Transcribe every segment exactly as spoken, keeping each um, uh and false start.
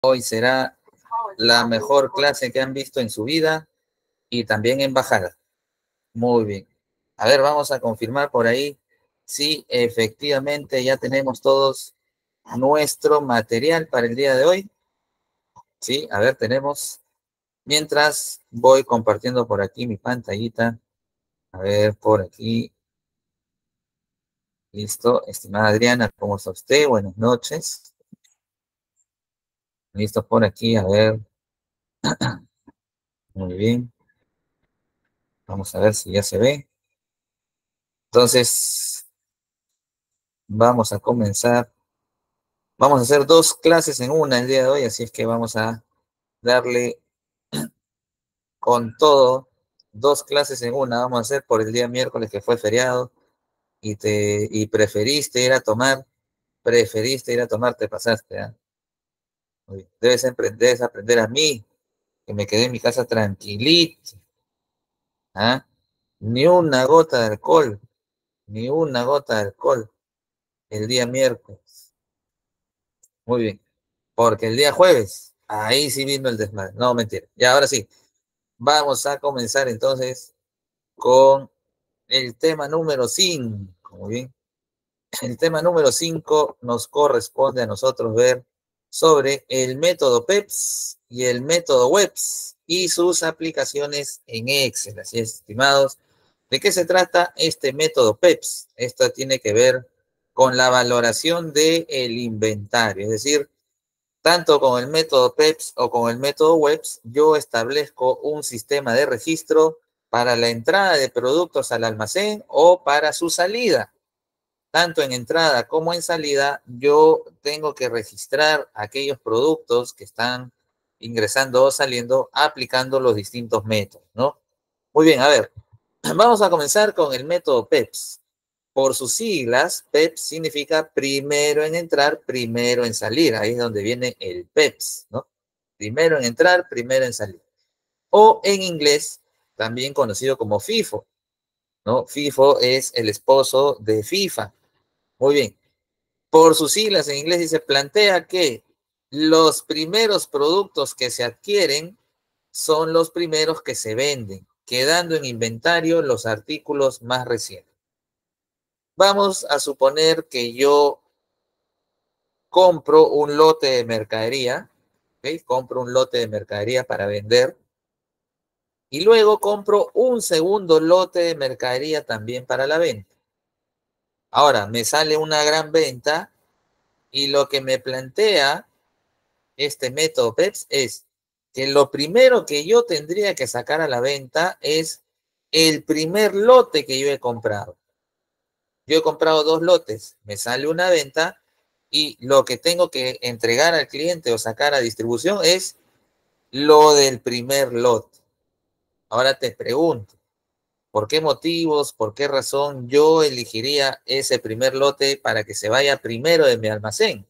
Hoy será la mejor clase que han visto en su vida y también en bajada. Muy bien. A ver, vamos a confirmar por ahí si efectivamente ya tenemos todos nuestro material para el día de hoy. Sí, a ver, tenemos. Mientras voy compartiendo por aquí mi pantallita. A ver, por aquí. Listo. Estimada Adriana, ¿cómo está usted? Buenas noches. Listo por aquí, a ver. Muy bien. Vamos a ver si ya se ve. Entonces, vamos a comenzar. Vamos a hacer dos clases en una el día de hoy, así es que vamos a darle con todo, dos clases en una. Vamos a hacer por el día miércoles que fue feriado y te y preferiste ir a tomar, preferiste ir a tomar, te pasaste, ¿ah? Muy bien. Debes aprender, debes aprender a mí, que me quedé en mi casa tranquilito, ¿ah? Ni una gota de alcohol, ni una gota de alcohol el día miércoles. Muy bien. Porque el día jueves, ahí sí vino el desmadre. No, mentira. Ya, ahora sí. Vamos a comenzar entonces con el tema número cinco. Muy bien. El tema número cinco nos corresponde a nosotros ver sobre el método PEPS y el método WEPS y sus aplicaciones en Excel. Así es, estimados. ¿De qué se trata este método PEPS? Esto tiene que ver con la valoración del inventario, es decir, tanto con el método PEPS o con el método WEPS, yo establezco un sistema de registro para la entrada de productos al almacén o para su salida. Tanto en entrada como en salida, yo tengo que registrar aquellos productos que están ingresando o saliendo aplicando los distintos métodos, ¿no? Muy bien, a ver, vamos a comenzar con el método PEPS. Por sus siglas, PEPS significa primero en entrar, primero en salir. Ahí es donde viene el PEPS, ¿no? Primero en entrar, primero en salir. O en inglés, también conocido como FIFO, ¿no? FIFO es el esposo de FIFA. Muy bien. Por sus siglas en inglés dice, plantea que los primeros productos que se adquieren son los primeros que se venden, quedando en inventario los artículos más recientes. Vamos a suponer que yo compro un lote de mercadería, ¿okay? Compro un lote de mercadería para vender y luego compro un segundo lote de mercadería también para la venta. Ahora, me sale una gran venta y lo que me plantea este método PEPS es que lo primero que yo tendría que sacar a la venta es el primer lote que yo he comprado. Yo he comprado dos lotes, me sale una venta y lo que tengo que entregar al cliente o sacar a distribución es lo del primer lote. Ahora te pregunto, ¿por qué motivos, por qué razón yo elegiría ese primer lote para que se vaya primero de mi almacén?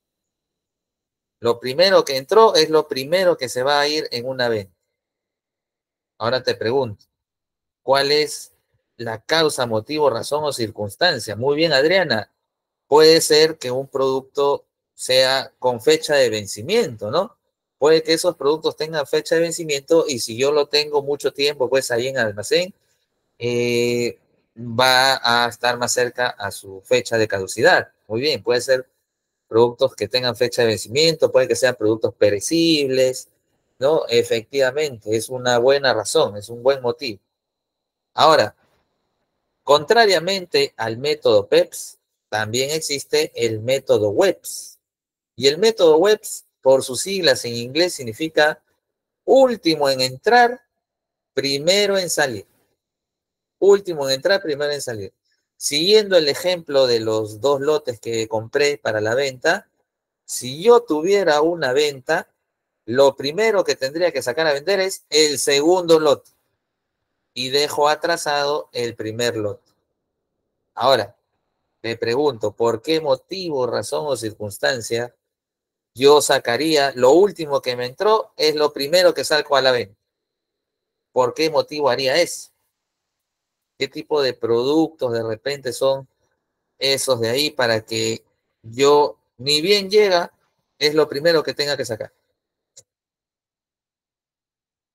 Lo primero que entró es lo primero que se va a ir en una venta. Ahora te pregunto, ¿cuál es la causa, motivo, razón o circunstancia? Muy bien, Adriana. Puede ser que un producto sea con fecha de vencimiento, ¿no? Puede que esos productos tengan fecha de vencimiento y si yo lo tengo mucho tiempo, pues ahí en el almacén, eh, va a estar más cerca a su fecha de caducidad. Muy bien, puede ser productos que tengan fecha de vencimiento, puede que sean productos perecibles, ¿no? Efectivamente, es una buena razón, es un buen motivo. Ahora, contrariamente al método PEPS, también existe el método WEPS. Y el método WEPS, por sus siglas en inglés, significa último en entrar, primero en salir. Último en entrar, primero en salir. Siguiendo el ejemplo de los dos lotes que compré para la venta, si yo tuviera una venta, lo primero que tendría que sacar a vender es el segundo lote y dejo atrasado el primer lote. Ahora, me pregunto, ¿por qué motivo, razón o circunstancia yo sacaría lo último que me entró es lo primero que salgo a la venta? ¿Por qué motivo haría eso? ¿Qué tipo de productos de repente son esos de ahí para que yo, ni bien llega, es lo primero que tenga que sacar?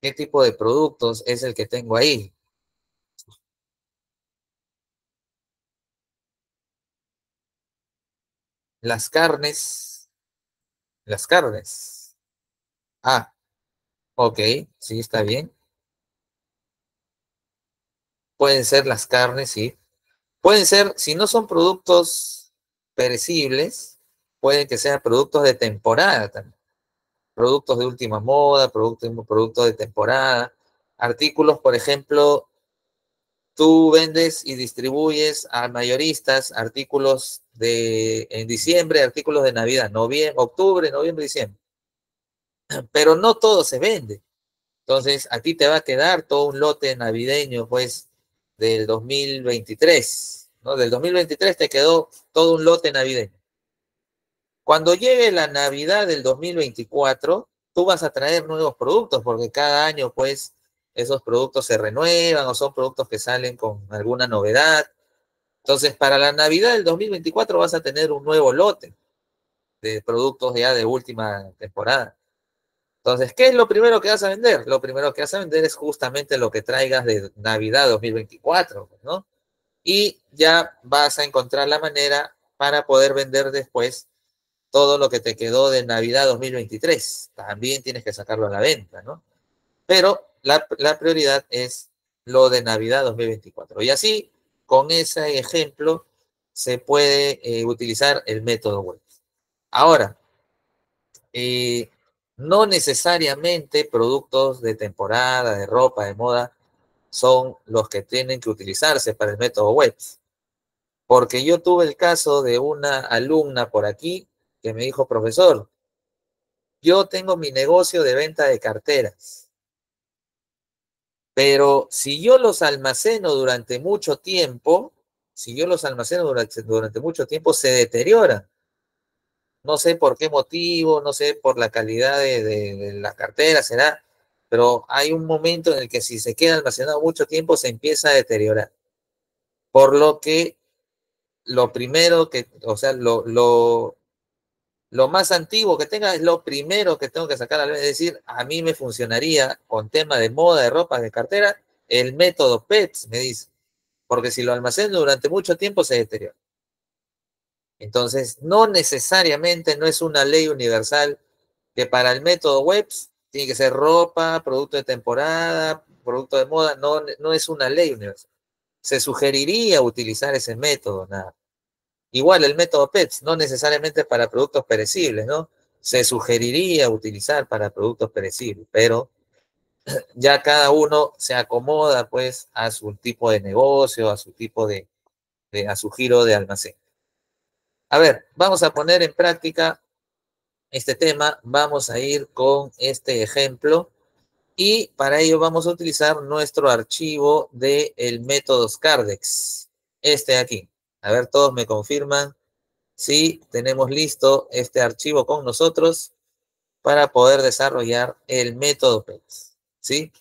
¿Qué tipo de productos es el que tengo ahí? Las carnes, las carnes. Ah, ok, sí, está bien. Pueden ser las carnes, sí. Pueden ser, si no son productos perecibles, pueden que sean productos de temporada también. Productos de última moda, productos, productos de temporada. Artículos, por ejemplo, tú vendes y distribuyes a mayoristas artículos de en diciembre, artículos de Navidad, noviembre, octubre, noviembre, diciembre. Pero no todo se vende. Entonces, a ti te va a quedar todo un lote navideño, pues, del dos mil veintitrés, ¿no? Del dos mil veintitrés te quedó todo un lote navideño. Cuando llegue la Navidad del dos mil veinticuatro, tú vas a traer nuevos productos, porque cada año, pues, esos productos se renuevan o son productos que salen con alguna novedad. Entonces, para la Navidad del dos mil veinticuatro vas a tener un nuevo lote de productos ya de última temporada. Entonces, ¿qué es lo primero que vas a vender? Lo primero que vas a vender es justamente lo que traigas de Navidad dos mil veinticuatro, ¿no? Y ya vas a encontrar la manera para poder vender después todo lo que te quedó de Navidad dos mil veintitrés. También tienes que sacarlo a la venta, ¿no? Pero la, la prioridad es lo de Navidad dos mil veinticuatro. Y así, con ese ejemplo, se puede eh, utilizar el método web. Ahora, eh, no necesariamente productos de temporada, de ropa, de moda, son los que tienen que utilizarse para el método web. Porque yo tuve el caso de una alumna por aquí que me dijo, profesor, yo tengo mi negocio de venta de carteras, pero si yo los almaceno durante mucho tiempo, si yo los almaceno durante, durante mucho tiempo, se deterioran. No sé por qué motivo, no sé por la calidad de, de, de la cartera, será, pero hay un momento en el que si se queda almacenado mucho tiempo se empieza a deteriorar. Por lo que lo primero que, o sea, lo, lo, lo más antiguo que tenga es lo primero que tengo que sacar a la vez. Es decir, a mí me funcionaría con tema de moda, de ropa, de cartera, el método P E T S, me dice, porque si lo almaceno durante mucho tiempo se deteriora. Entonces, no necesariamente no es una ley universal que para el método webs tiene que ser ropa, producto de temporada, producto de moda, no, no es una ley universal. Se sugeriría utilizar ese método, nada. Igual el método P E T S, no necesariamente para productos perecibles, ¿no? Se sugeriría utilizar para productos perecibles, pero ya cada uno se acomoda pues a su tipo de negocio, a su tipo de, de a su giro de almacén. A ver, vamos a poner en práctica este tema, vamos a ir con este ejemplo y para ello vamos a utilizar nuestro archivo del método Cardex, este de aquí. A ver, todos me confirman si tenemos listo este archivo con nosotros para poder desarrollar el método P E T S, ¿sí?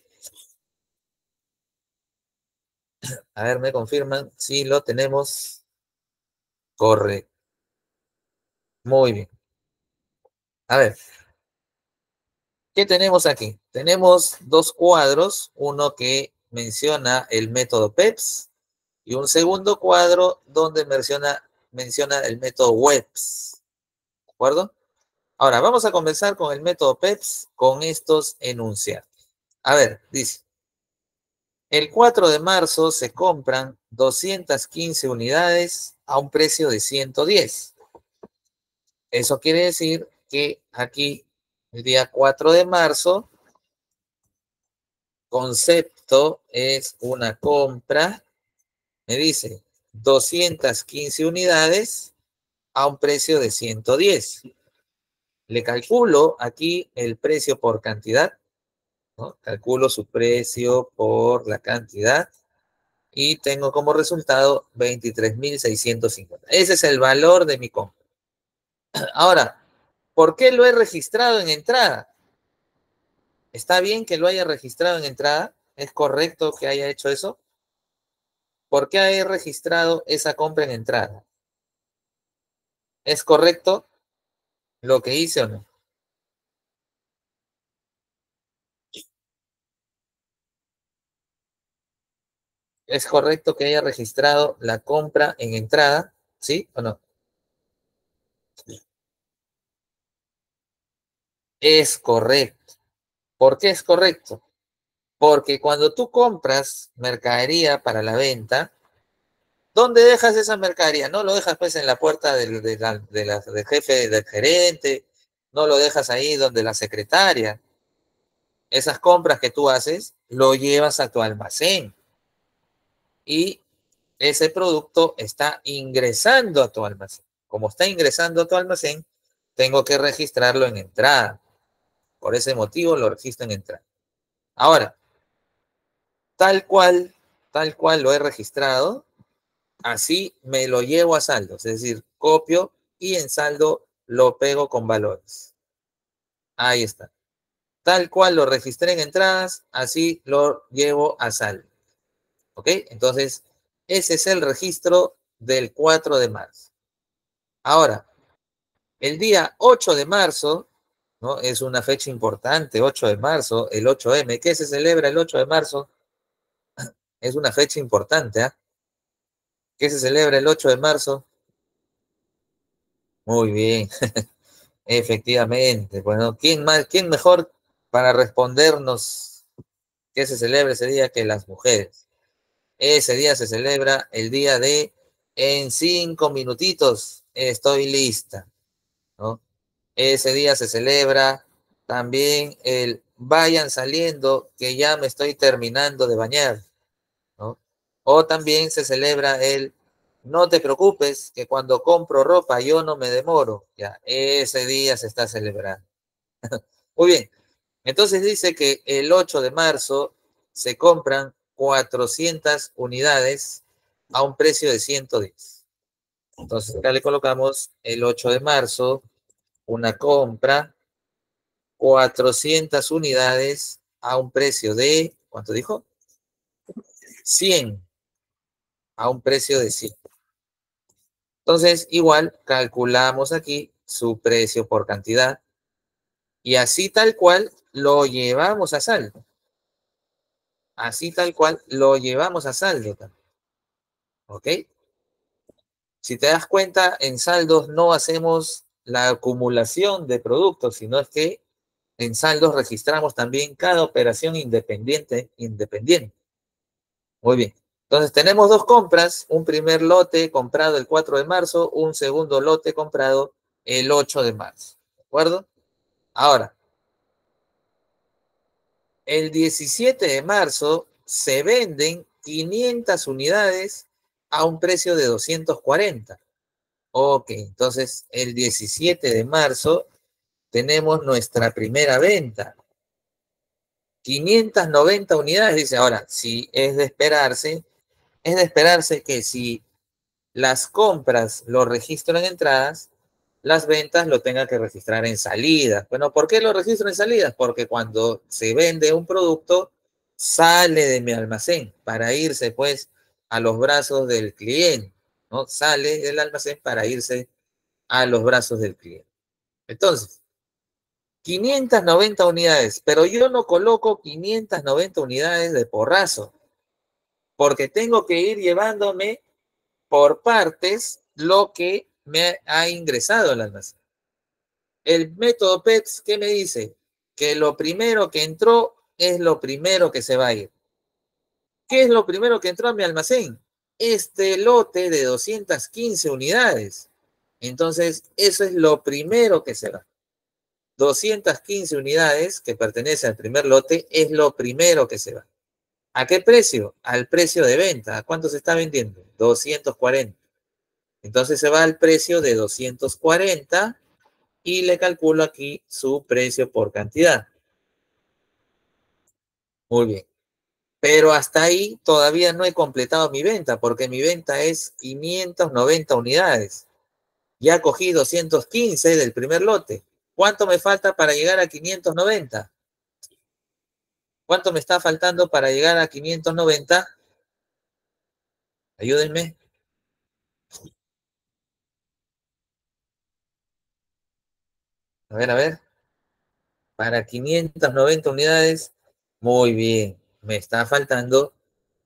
A ver, me confirman si lo tenemos. Correcto. Muy bien. A ver, ¿qué tenemos aquí? Tenemos dos cuadros, uno que menciona el método P E P S y un segundo cuadro donde menciona, menciona el método webs, ¿de acuerdo? Ahora, vamos a comenzar con el método P E P S con estos enunciados. A ver, dice, el cuatro de marzo se compran doscientas quince unidades a un precio de ciento diez. Eso quiere decir que aquí, el día cuatro de marzo, concepto es una compra, me dice, doscientas quince unidades a un precio de ciento diez. Le calculo aquí el precio por cantidad, ¿no? Calculo su precio por la cantidad y tengo como resultado veintitrés mil seiscientos cincuenta. Ese es el valor de mi compra. Ahora, ¿por qué lo he registrado en entrada? ¿Está bien que lo haya registrado en entrada? ¿Es correcto que haya hecho eso? ¿Por qué he registrado esa compra en entrada? ¿Es correcto lo que hice o no? ¿Es correcto que haya registrado la compra en entrada? ¿Sí o no? Es correcto. ¿Por qué es correcto? Porque cuando tú compras mercadería para la venta, ¿dónde dejas esa mercadería? No lo dejas pues en la puerta del, de la- de la- del jefe, del gerente, no lo dejas ahí donde la secretaria. Esas compras que tú haces, lo llevas a tu almacén y ese producto está ingresando a tu almacén. Como está ingresando a tu almacén, tengo que registrarlo en entrada. Por ese motivo lo registro en entrada. Ahora, tal cual, tal cual lo he registrado, así me lo llevo a saldo. Es decir, copio y en saldo lo pego con valores. Ahí está. Tal cual lo registré en entradas, así lo llevo a saldo. ¿Ok? Entonces, ese es el registro del cuatro de marzo. Ahora, el día ocho de marzo, ¿no? Es una fecha importante, ocho de marzo, el ocho eme. ¿Qué se celebra el ocho de marzo? Es una fecha importante, ¿ah? ¿eh? ¿Qué se celebra el ocho de marzo? Muy bien, efectivamente. Bueno, ¿quién más, quién mejor para respondernos qué se celebra ese día que las mujeres? Ese día se celebra el día de en cinco minutitos estoy lista, ¿no? Ese día se celebra también el vayan saliendo que ya me estoy terminando de bañar, ¿no? O también se celebra el no te preocupes que cuando compro ropa yo no me demoro, ya, ese día se está celebrando. Muy bien, entonces dice que el ocho de marzo se compran cuatrocientas unidades a un precio de ciento diez. Entonces acá le colocamos el ocho de marzo, una compra, cuatrocientas unidades a un precio de, ¿cuánto dijo? cien, a un precio de cien. Entonces, igual calculamos aquí su precio por cantidad y así tal cual lo llevamos a saldo. Así tal cual lo llevamos a saldo. ¿Ok? Si te das cuenta, en saldos no hacemos la acumulación de productos, sino es que en saldos registramos también cada operación independiente, independiente. Muy bien. Entonces tenemos dos compras, un primer lote comprado el cuatro de marzo, un segundo lote comprado el ocho de marzo. ¿De acuerdo? Ahora, el diecisiete de marzo se venden quinientas unidades a un precio de doscientos cuarenta. Ok, entonces el diecisiete de marzo tenemos nuestra primera venta. quinientas noventa unidades, dice. Ahora, si es de esperarse, es de esperarse que si las compras lo registro en entradas, las ventas lo tenga que registrar en salidas. Bueno, ¿por qué lo registro en salidas? Porque cuando se vende un producto, sale de mi almacén para irse pues a los brazos del cliente, ¿no? Sale del almacén para irse a los brazos del cliente. Entonces, quinientas noventa unidades, pero yo no coloco quinientas noventa unidades de porrazo, porque tengo que ir llevándome por partes lo que me ha ingresado al almacén. El método P E T S, ¿qué me dice? Que lo primero que entró es lo primero que se va a ir. ¿Qué es lo primero que entró a mi almacén? Este lote de doscientas quince unidades. Entonces, eso es lo primero que se va. doscientas quince unidades que pertenece al primer lote es lo primero que se va. ¿A qué precio? Al precio de venta. ¿A cuánto se está vendiendo? doscientos cuarenta. Entonces se va al precio de doscientos cuarenta y le calculo aquí su precio por cantidad. Muy bien. Pero hasta ahí todavía no he completado mi venta porque mi venta es quinientas noventa unidades. Ya cogí doscientos quince del primer lote. ¿Cuánto me falta para llegar a quinientos noventa? ¿Cuánto me está faltando para llegar a quinientos noventa? Ayúdenme. A ver, a ver. Para quinientas noventa unidades. Muy bien. Me está faltando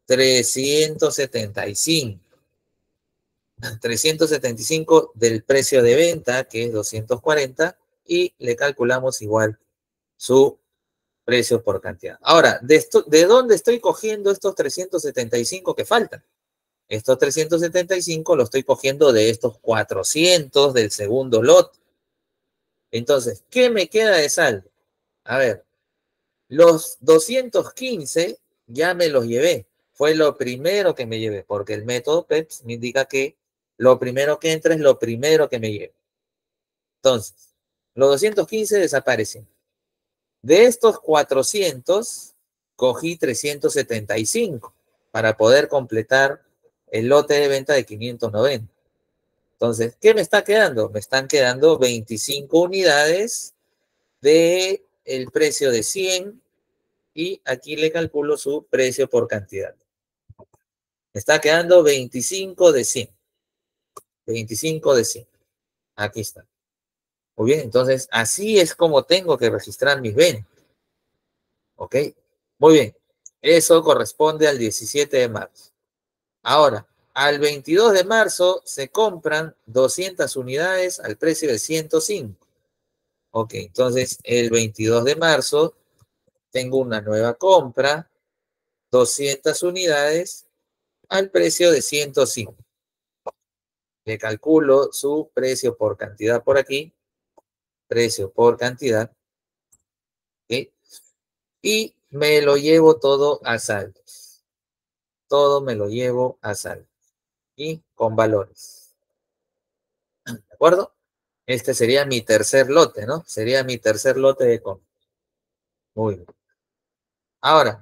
trescientos setenta y cinco. trescientos setenta y cinco del precio de venta, que es doscientos cuarenta, y le calculamos igual su precio por cantidad. Ahora, ¿de, esto, ¿de dónde estoy cogiendo estos trescientos setenta y cinco que faltan? Estos trescientos setenta y cinco los estoy cogiendo de estos cuatrocientos del segundo lote. Entonces, ¿qué me queda de saldo? A ver, los doscientos quince ya me los llevé. Fue lo primero que me llevé, porque el método PEPS me indica que lo primero que entra es lo primero que me lleve. Entonces, los doscientos quince desaparecen. De estos cuatrocientos, cogí trescientos setenta y cinco para poder completar el lote de venta de quinientos noventa. Entonces, ¿qué me está quedando? Me están quedando veinticinco unidades de el precio de cien y aquí le calculo su precio por cantidad. Me está quedando veinticinco de cien. veinticinco de cien. Aquí está. Muy bien, entonces así es como tengo que registrar mis ventas. ¿Ok? Muy bien. Eso corresponde al diecisiete de marzo. Ahora, al veintidós de marzo se compran doscientas unidades al precio de ciento cinco. Ok, entonces el veintidós de marzo tengo una nueva compra, doscientas unidades al precio de ciento cinco. Le calculo su precio por cantidad por aquí, precio por cantidad, ¿ok? Y me lo llevo todo a saldos. Todo me lo llevo a saldos. Y con valores. ¿De acuerdo? Este sería mi tercer lote, ¿no? Sería mi tercer lote de compra. Muy bien. Ahora,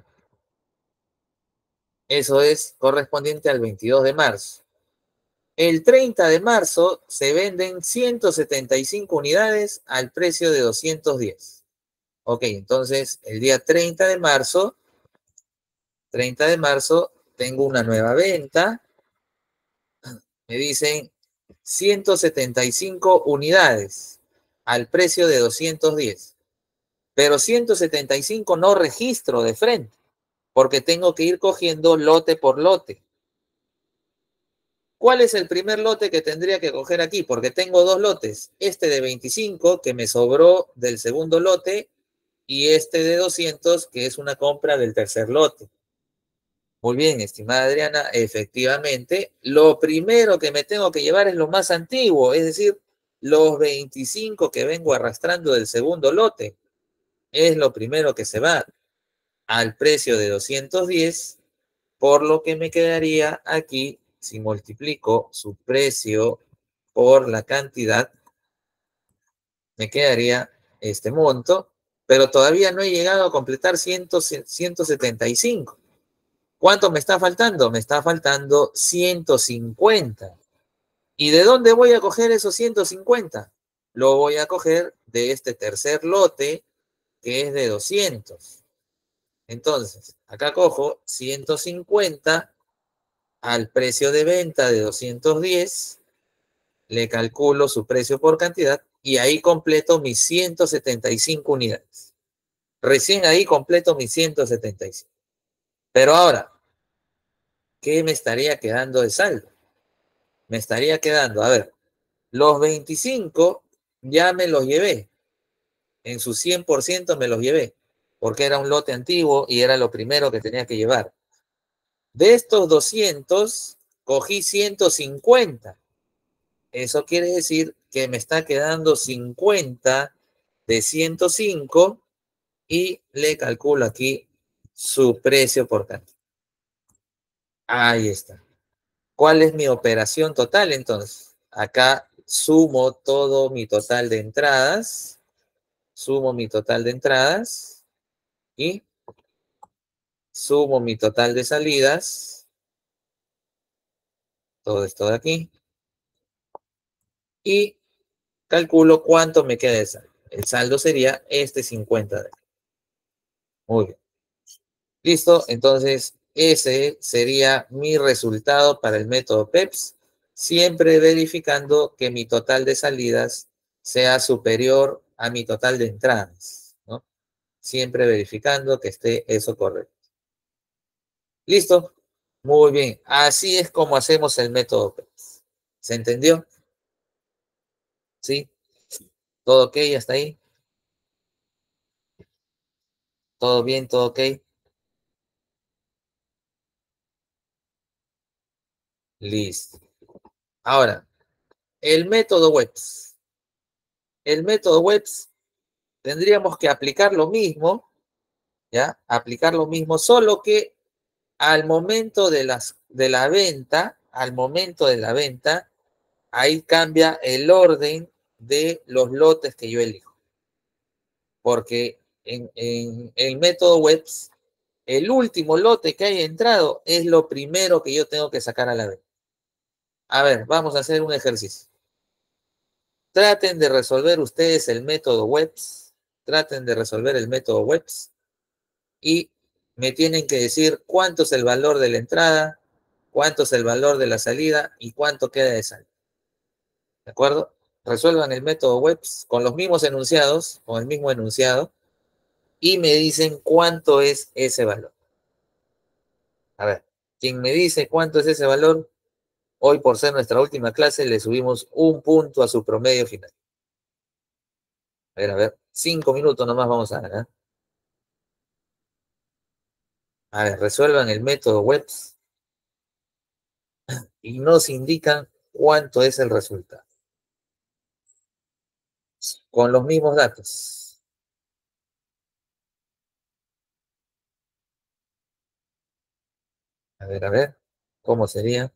eso es correspondiente al veintidós de marzo. El treinta de marzo se venden ciento setenta y cinco unidades al precio de doscientos diez. Ok, entonces el día treinta de marzo, treinta de marzo, tengo una nueva venta. Me dicen ciento setenta y cinco unidades al precio de doscientos diez. Pero ciento setenta y cinco no registro de frente, porque tengo que ir cogiendo lote por lote. ¿Cuál es el primer lote que tendría que coger aquí? Porque tengo dos lotes. Este de veinticinco, que me sobró del segundo lote, y este de doscientos, que es una compra del tercer lote. Muy bien, estimada Adriana, efectivamente, lo primero que me tengo que llevar es lo más antiguo, es decir, los veinticinco que vengo arrastrando del segundo lote. Es lo primero que se va al precio de doscientos diez, por lo que me quedaría aquí, si multiplico su precio por la cantidad, me quedaría este monto, pero todavía no he llegado a completar ciento setenta y cinco. ¿Cuánto me está faltando? Me está faltando ciento cincuenta. ¿Y de dónde voy a coger esos ciento cincuenta? Lo voy a coger de este tercer lote, que es de doscientos. Entonces, acá cojo ciento cincuenta al precio de venta de doscientos diez, le calculo su precio por cantidad y ahí completo mis ciento setenta y cinco unidades. Recién ahí completo mis ciento setenta y cinco. Pero ahora, ¿qué me estaría quedando de saldo? Me estaría quedando, a ver, los veinticinco ya me los llevé. En su cien por ciento me los llevé, porque era un lote antiguo y era lo primero que tenía que llevar. De estos doscientos, cogí ciento cincuenta. Eso quiere decir que me está quedando cincuenta de ciento cinco y le calculo aquí su precio por cantidad. Ahí está. ¿Cuál es mi operación total entonces? Acá sumo todo mi total de entradas, sumo mi total de entradas y sumo mi total de salidas, todo esto de aquí, y calculo cuánto me queda de saldo. El saldo sería este cincuenta de aquí. Muy bien. Listo, entonces ese sería mi resultado para el método PEPS, siempre verificando que mi total de salidas sea superior a mi total de entradas, ¿no? Siempre verificando que esté eso correcto. Listo, Muy bien, así es como hacemos el método PEPS. ¿Se entendió? ¿Sí? ¿Todo ok hasta ahí? ¿Todo bien? ¿Todo ok? Listo. Ahora, el método WEPS. El método WEPS tendríamos que aplicar lo mismo, ¿ya? Aplicar lo mismo, solo que al momento de, las, de la venta, al momento de la venta, ahí cambia el orden de los lotes que yo elijo. Porque en, en el método WEPS, el último lote que haya entrado es lo primero que yo tengo que sacar a la venta. A ver, vamos a hacer un ejercicio. Traten de resolver ustedes el método WEPS. Traten de resolver el método WEPS. Y me tienen que decir cuánto es el valor de la entrada, cuánto es el valor de la salida y cuánto queda de salida. ¿De acuerdo? Resuelvan el método WEPS con los mismos enunciados, con el mismo enunciado, y me dicen cuánto es ese valor. A ver, quien me dice cuánto es ese valor, hoy por ser nuestra última clase, le subimos un punto a su promedio final. A ver, a ver, cinco minutos nomás vamos a dar, ¿eh? A ver, resuelvan el método WEPS y nos indican cuánto es el resultado. Con los mismos datos. A ver, a ver, ¿cómo sería?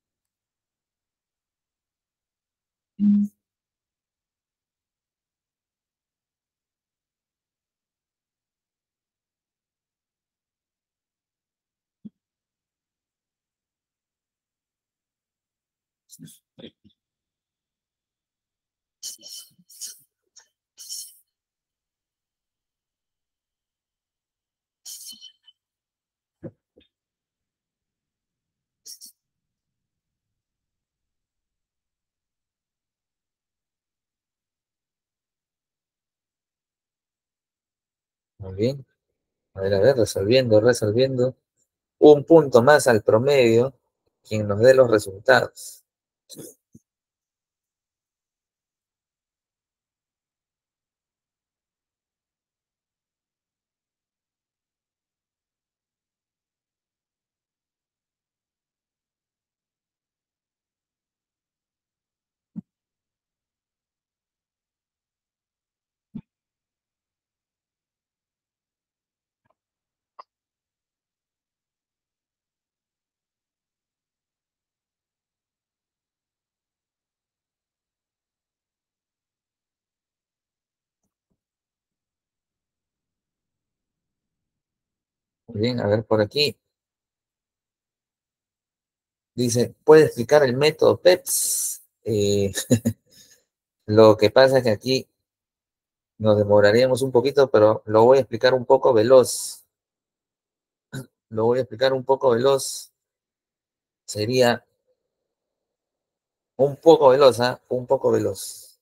Muy bien. A ver, a ver, resolviendo, resolviendo. Un punto más al promedio, quien nos dé los resultados. Muy bien, a ver por aquí. Dice, ¿puede explicar el método PEPS? Eh, lo que pasa es que aquí nos demoraríamos un poquito, pero lo voy a explicar un poco veloz. Lo voy a explicar un poco veloz. Sería un poco veloz, ¿ah? Un poco veloz.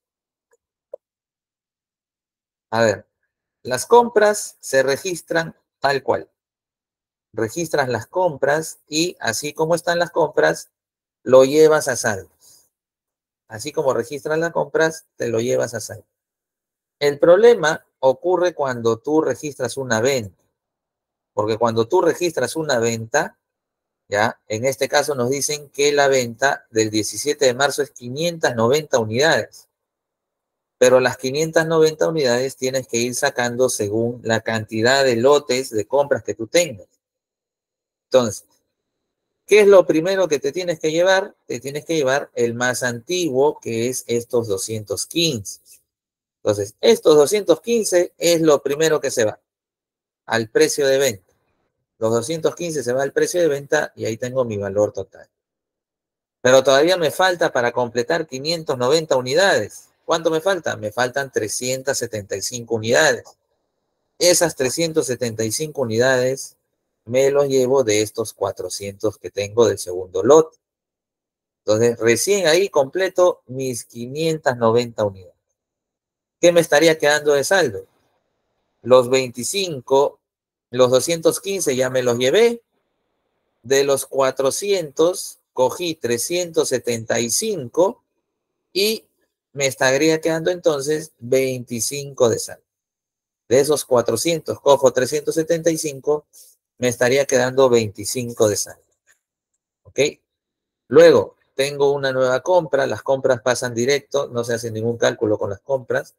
A ver, las compras se registran tal cual. Registras las compras y así como están las compras, lo llevas a saldo. Así como registras las compras, te lo llevas a saldo. El problema ocurre cuando tú registras una venta, porque cuando tú registras una venta, ya, en este caso nos dicen que la venta del diecisiete de marzo es quinientas noventa unidades, pero las quinientas noventa unidades tienes que ir sacando según la cantidad de lotes de compras que tú tengas. Entonces, ¿qué es lo primero que te tienes que llevar? Te tienes que llevar el más antiguo, que es estos doscientos quince. Entonces, estos doscientos quince es lo primero que se va al precio de venta. Los doscientos quince se va al precio de venta y ahí tengo mi valor total. Pero todavía me falta para completar quinientas noventa unidades. ¿Cuánto me falta? Me faltan trescientas setenta y cinco unidades. Esas trescientas setenta y cinco unidades me los llevo de estos cuatrocientos que tengo del segundo lote. Entonces, recién ahí completo mis quinientas noventa unidades. ¿Qué me estaría quedando de saldo? Los veinticinco, los doscientos quince ya me los llevé, De los cuatrocientos, cogí trescientos setenta y cinco y me estaría quedando entonces veinticinco de saldo. De esos cuatrocientos, cojo trescientos setenta y cinco, me estaría quedando veinticinco de saldo. ¿Ok? Luego, tengo una nueva compra. Las compras pasan directo, no se hace ningún cálculo con las compras.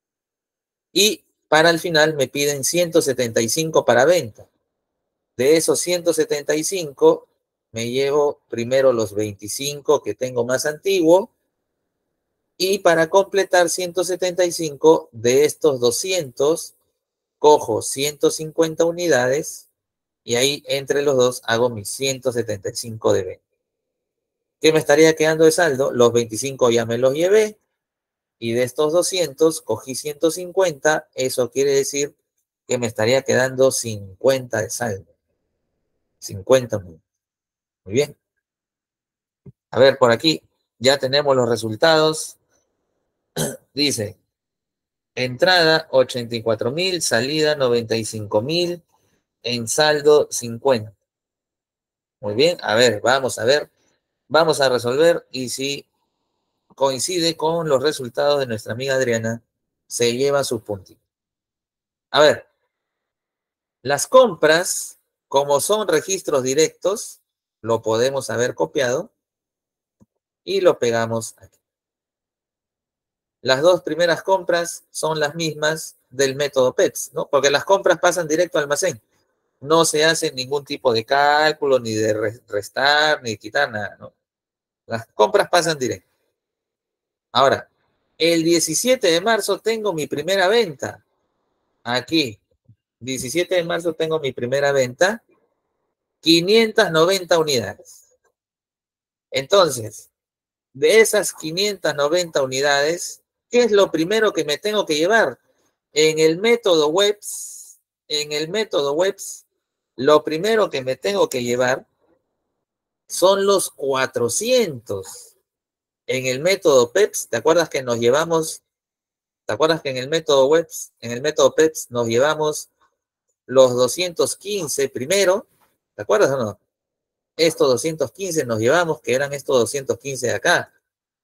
Y para el final me piden ciento setenta y cinco para venta. De esos ciento setenta y cinco, me llevo primero los veinticinco que tengo más antiguo. Y para completar ciento setenta y cinco, de estos doscientos, cojo ciento cincuenta unidades y ahí entre los dos hago mis ciento setenta y cinco de venta. ¿Qué me estaría quedando de saldo? Los veinticinco ya me los llevé y de estos doscientos cogí ciento cincuenta. Eso quiere decir que me estaría quedando cincuenta de saldo. cincuenta. Muy bien. A ver, por aquí ya tenemos los resultados. Dice, entrada ochenta y cuatro mil, salida noventa y cinco mil, en saldo cincuenta. Muy bien, a ver, vamos a ver. Vamos a resolver y si coincide con los resultados de nuestra amiga Adriana, se lleva sus puntitos. A ver, las compras, como son registros directos, lo podemos haber copiado y lo pegamos aquí. Las dos primeras compras son las mismas del método P E T S, ¿no? Porque las compras pasan directo al almacén. No se hace ningún tipo de cálculo, ni de restar, ni de quitar nada, ¿no? Las compras pasan directo. Ahora, el diecisiete de marzo tengo mi primera venta. Aquí, diecisiete de marzo tengo mi primera venta. quinientas noventa unidades. Entonces, de esas quinientas noventa unidades, ¿qué es lo primero que me tengo que llevar? En el método Webs, en el método Webs, lo primero que me tengo que llevar son los cuatrocientos. En el método P E P S, ¿te acuerdas que nos llevamos, te acuerdas que en el método Webs, en el método P E P S nos llevamos los doscientos quince primero? ¿Te acuerdas o no? Estos doscientos quince nos llevamos, que eran estos doscientos quince de acá.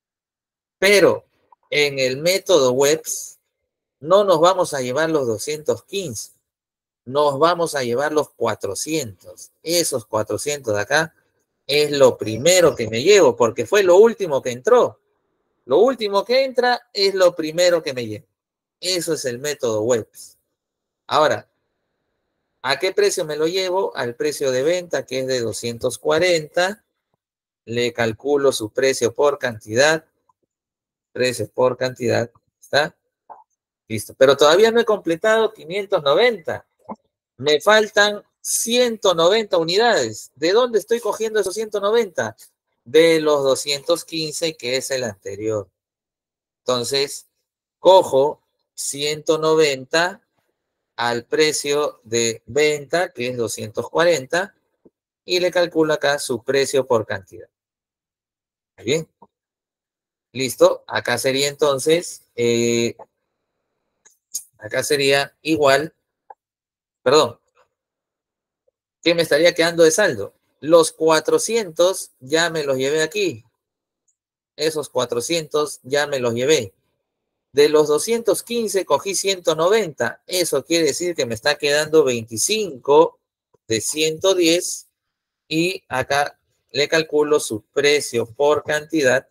Pero en el método Webs no nos vamos a llevar los doscientos quince, nos vamos a llevar los cuatrocientos. Esos cuatrocientos de acá es lo primero que me llevo, porque fue lo último que entró. Lo último que entra es lo primero que me llevo. Eso es el método Webs. Ahora, ¿a qué precio me lo llevo? Al precio de venta, que es de doscientos cuarenta. Le calculo su precio por cantidad. Precio por cantidad. ¿Está? Listo. Pero todavía no he completado quinientos noventa. Me faltan ciento noventa unidades. ¿De dónde estoy cogiendo esos ciento noventa? De los doscientos quince, que es el anterior. Entonces, cojo ciento noventa al precio de venta, que es doscientos cuarenta, y le calculo acá su precio por cantidad. Muy bien. Listo. Acá sería entonces, eh, acá sería igual, perdón, ¿qué me estaría quedando de saldo? Los cuatrocientos ya me los llevé aquí. Esos cuatrocientos ya me los llevé. De los doscientos quince cogí ciento noventa. Eso quiere decir que me está quedando veinticinco de ciento diez. Y acá le calculo su precio por cantidad.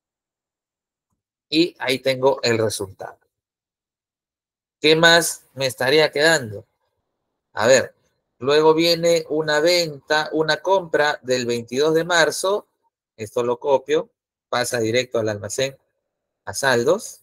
Y ahí tengo el resultado. ¿Qué más me estaría quedando? A ver, luego viene una venta, una compra del veintidós de marzo. Esto lo copio, pasa directo al almacén a saldos.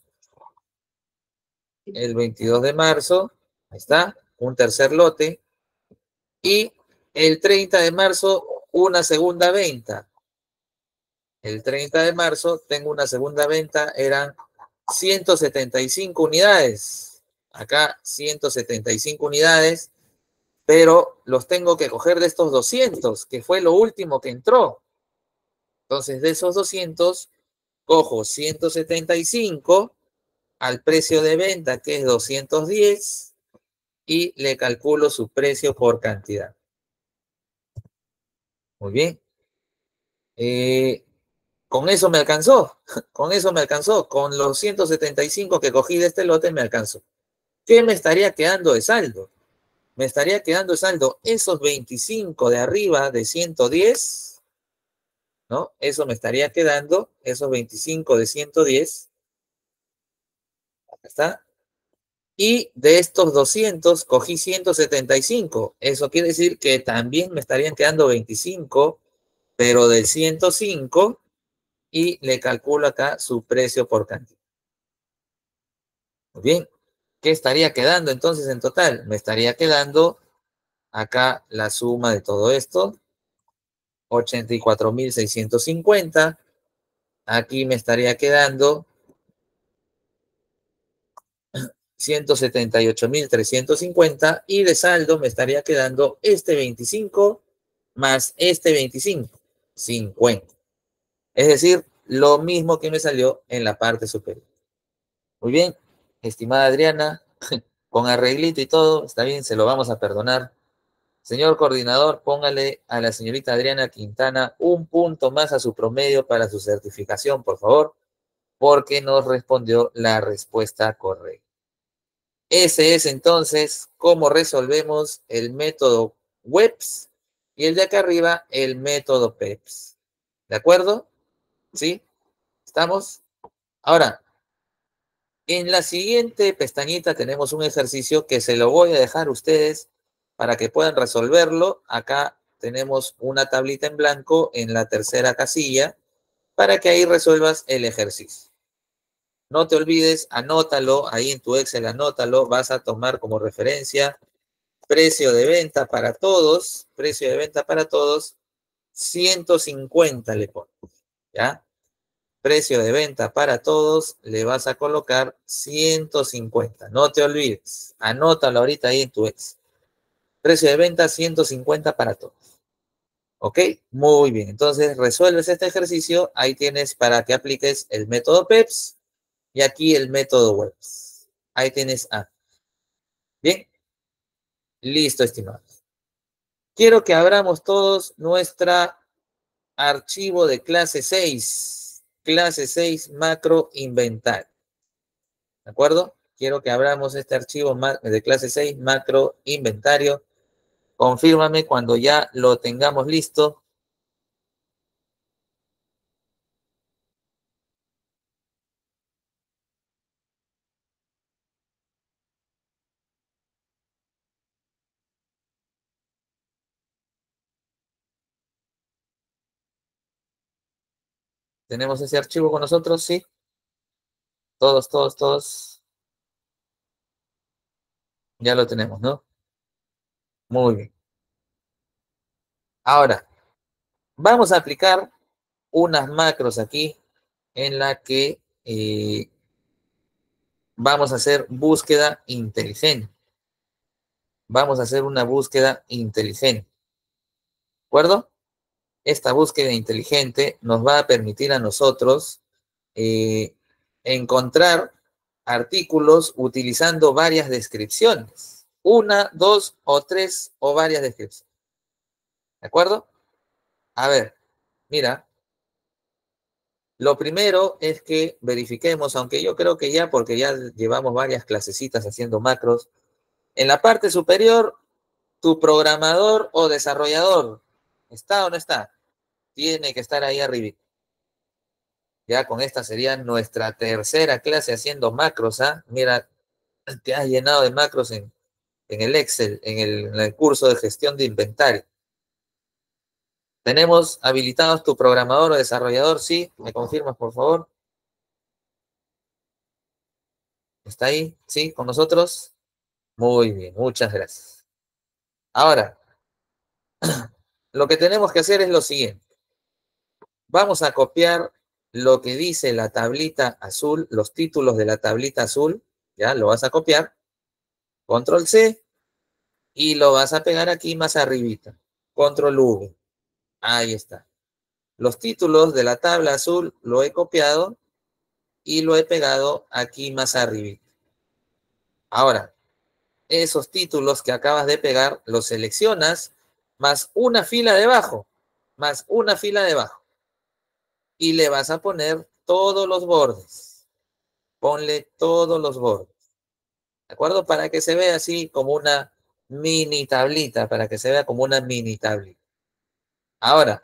El veintidós de marzo, ahí está, un tercer lote. Y el treinta de marzo, una segunda venta. El treinta de marzo tengo una segunda venta, eran ciento setenta y cinco unidades. Acá ciento setenta y cinco unidades, pero los tengo que coger de estos doscientos, que fue lo último que entró. Entonces, de esos doscientos, cojo ciento setenta y cinco al precio de venta, que es doscientos diez, y le calculo su precio por cantidad. Muy bien. Eh, con eso me alcanzó. Con eso me alcanzó. Con los ciento setenta y cinco que cogí de este lote me alcanzó. ¿Qué me estaría quedando de saldo? Me estaría quedando de saldo esos veinticinco de arriba de ciento diez, ¿no? Eso me estaría quedando, esos veinticinco de ciento diez. Acá está. Y de estos doscientos cogí ciento setenta y cinco. Eso quiere decir que también me estarían quedando veinticinco, pero del ciento cinco, y le calculo acá su precio por cantidad. Muy bien. ¿Qué estaría quedando entonces en total? Me estaría quedando acá la suma de todo esto, ochenta y cuatro mil seiscientos cincuenta. Aquí me estaría quedando ciento setenta y ocho mil trescientos cincuenta, y de saldo me estaría quedando este veinticinco más este veinticinco, cincuenta. Es decir, lo mismo que me salió en la parte superior. Muy bien, estimada Adriana, con arreglito y todo, está bien, se lo vamos a perdonar. Señor coordinador, póngale a la señorita Adriana Quintana un punto más a su promedio para su certificación, por favor, porque nos respondió la respuesta correcta. Ese es entonces cómo resolvemos el método WEPS, y el de acá arriba el método PEPS. ¿De acuerdo? ¿Sí? ¿Estamos? Ahora, en la siguiente pestañita tenemos un ejercicio que se lo voy a dejar a ustedes para que puedan resolverlo. Acá tenemos una tablita en blanco en la tercera casilla para que ahí resuelvas el ejercicio. No te olvides, anótalo, ahí en tu Excel anótalo, vas a tomar como referencia precio de venta para todos, precio de venta para todos, ciento cincuenta le pones, ¿ya? Precio de venta para todos, le vas a colocar ciento cincuenta. No te olvides, anótalo ahorita ahí en tu ex. Precio de venta ciento cincuenta para todos. ¿Ok? Muy bien. Entonces resuelves este ejercicio. Ahí tienes para que apliques el método PEPS y aquí el método WEPS. Ahí tienes A. Bien. Listo, estimados. Quiero que abramos todos nuestra archivo de clase seis. Clase seis macro inventario. ¿De acuerdo? Quiero que abramos este archivo de clase seis, macro inventario. Confírmame cuando ya lo tengamos listo. ¿Tenemos ese archivo con nosotros? Sí. Todos, todos, todos. Ya lo tenemos, ¿no? Muy bien. Ahora, vamos a aplicar unas macros aquí en la que eh, vamos a hacer búsqueda inteligente. Vamos a hacer una búsqueda inteligente. ¿De acuerdo? Esta búsqueda inteligente nos va a permitir a nosotros eh, encontrar artículos utilizando varias descripciones. Una, dos o tres o varias descripciones. ¿De acuerdo? A ver, mira, lo primero es que verifiquemos, aunque yo creo que ya, porque ya llevamos varias clasecitas haciendo macros, en la parte superior, tu programador o desarrollador, ¿está o no está? Tiene que estar ahí arriba. Ya con esta sería nuestra tercera clase haciendo macros, ¿ah? Mira, te has llenado de macros en, en el Excel, en el, en el curso de gestión de inventario. ¿Tenemos habilitados tu programador o desarrollador? Sí, ¿me confirmas, por favor? ¿Está ahí? ¿Sí? ¿Con nosotros? Muy bien, muchas gracias. Ahora, lo que tenemos que hacer es lo siguiente. Vamos a copiar lo que dice la tablita azul, los títulos de la tablita azul, ya lo vas a copiar, control C, y lo vas a pegar aquí más arribita, control V, ahí está. Los títulos de la tabla azul lo he copiado y lo he pegado aquí más arribita. Ahora, esos títulos que acabas de pegar los seleccionas más una fila debajo. más una fila debajo. Y le vas a poner todos los bordes. Ponle todos los bordes. ¿De acuerdo? Para que se vea así como una mini tablita, para que se vea como una mini tablita. Ahora,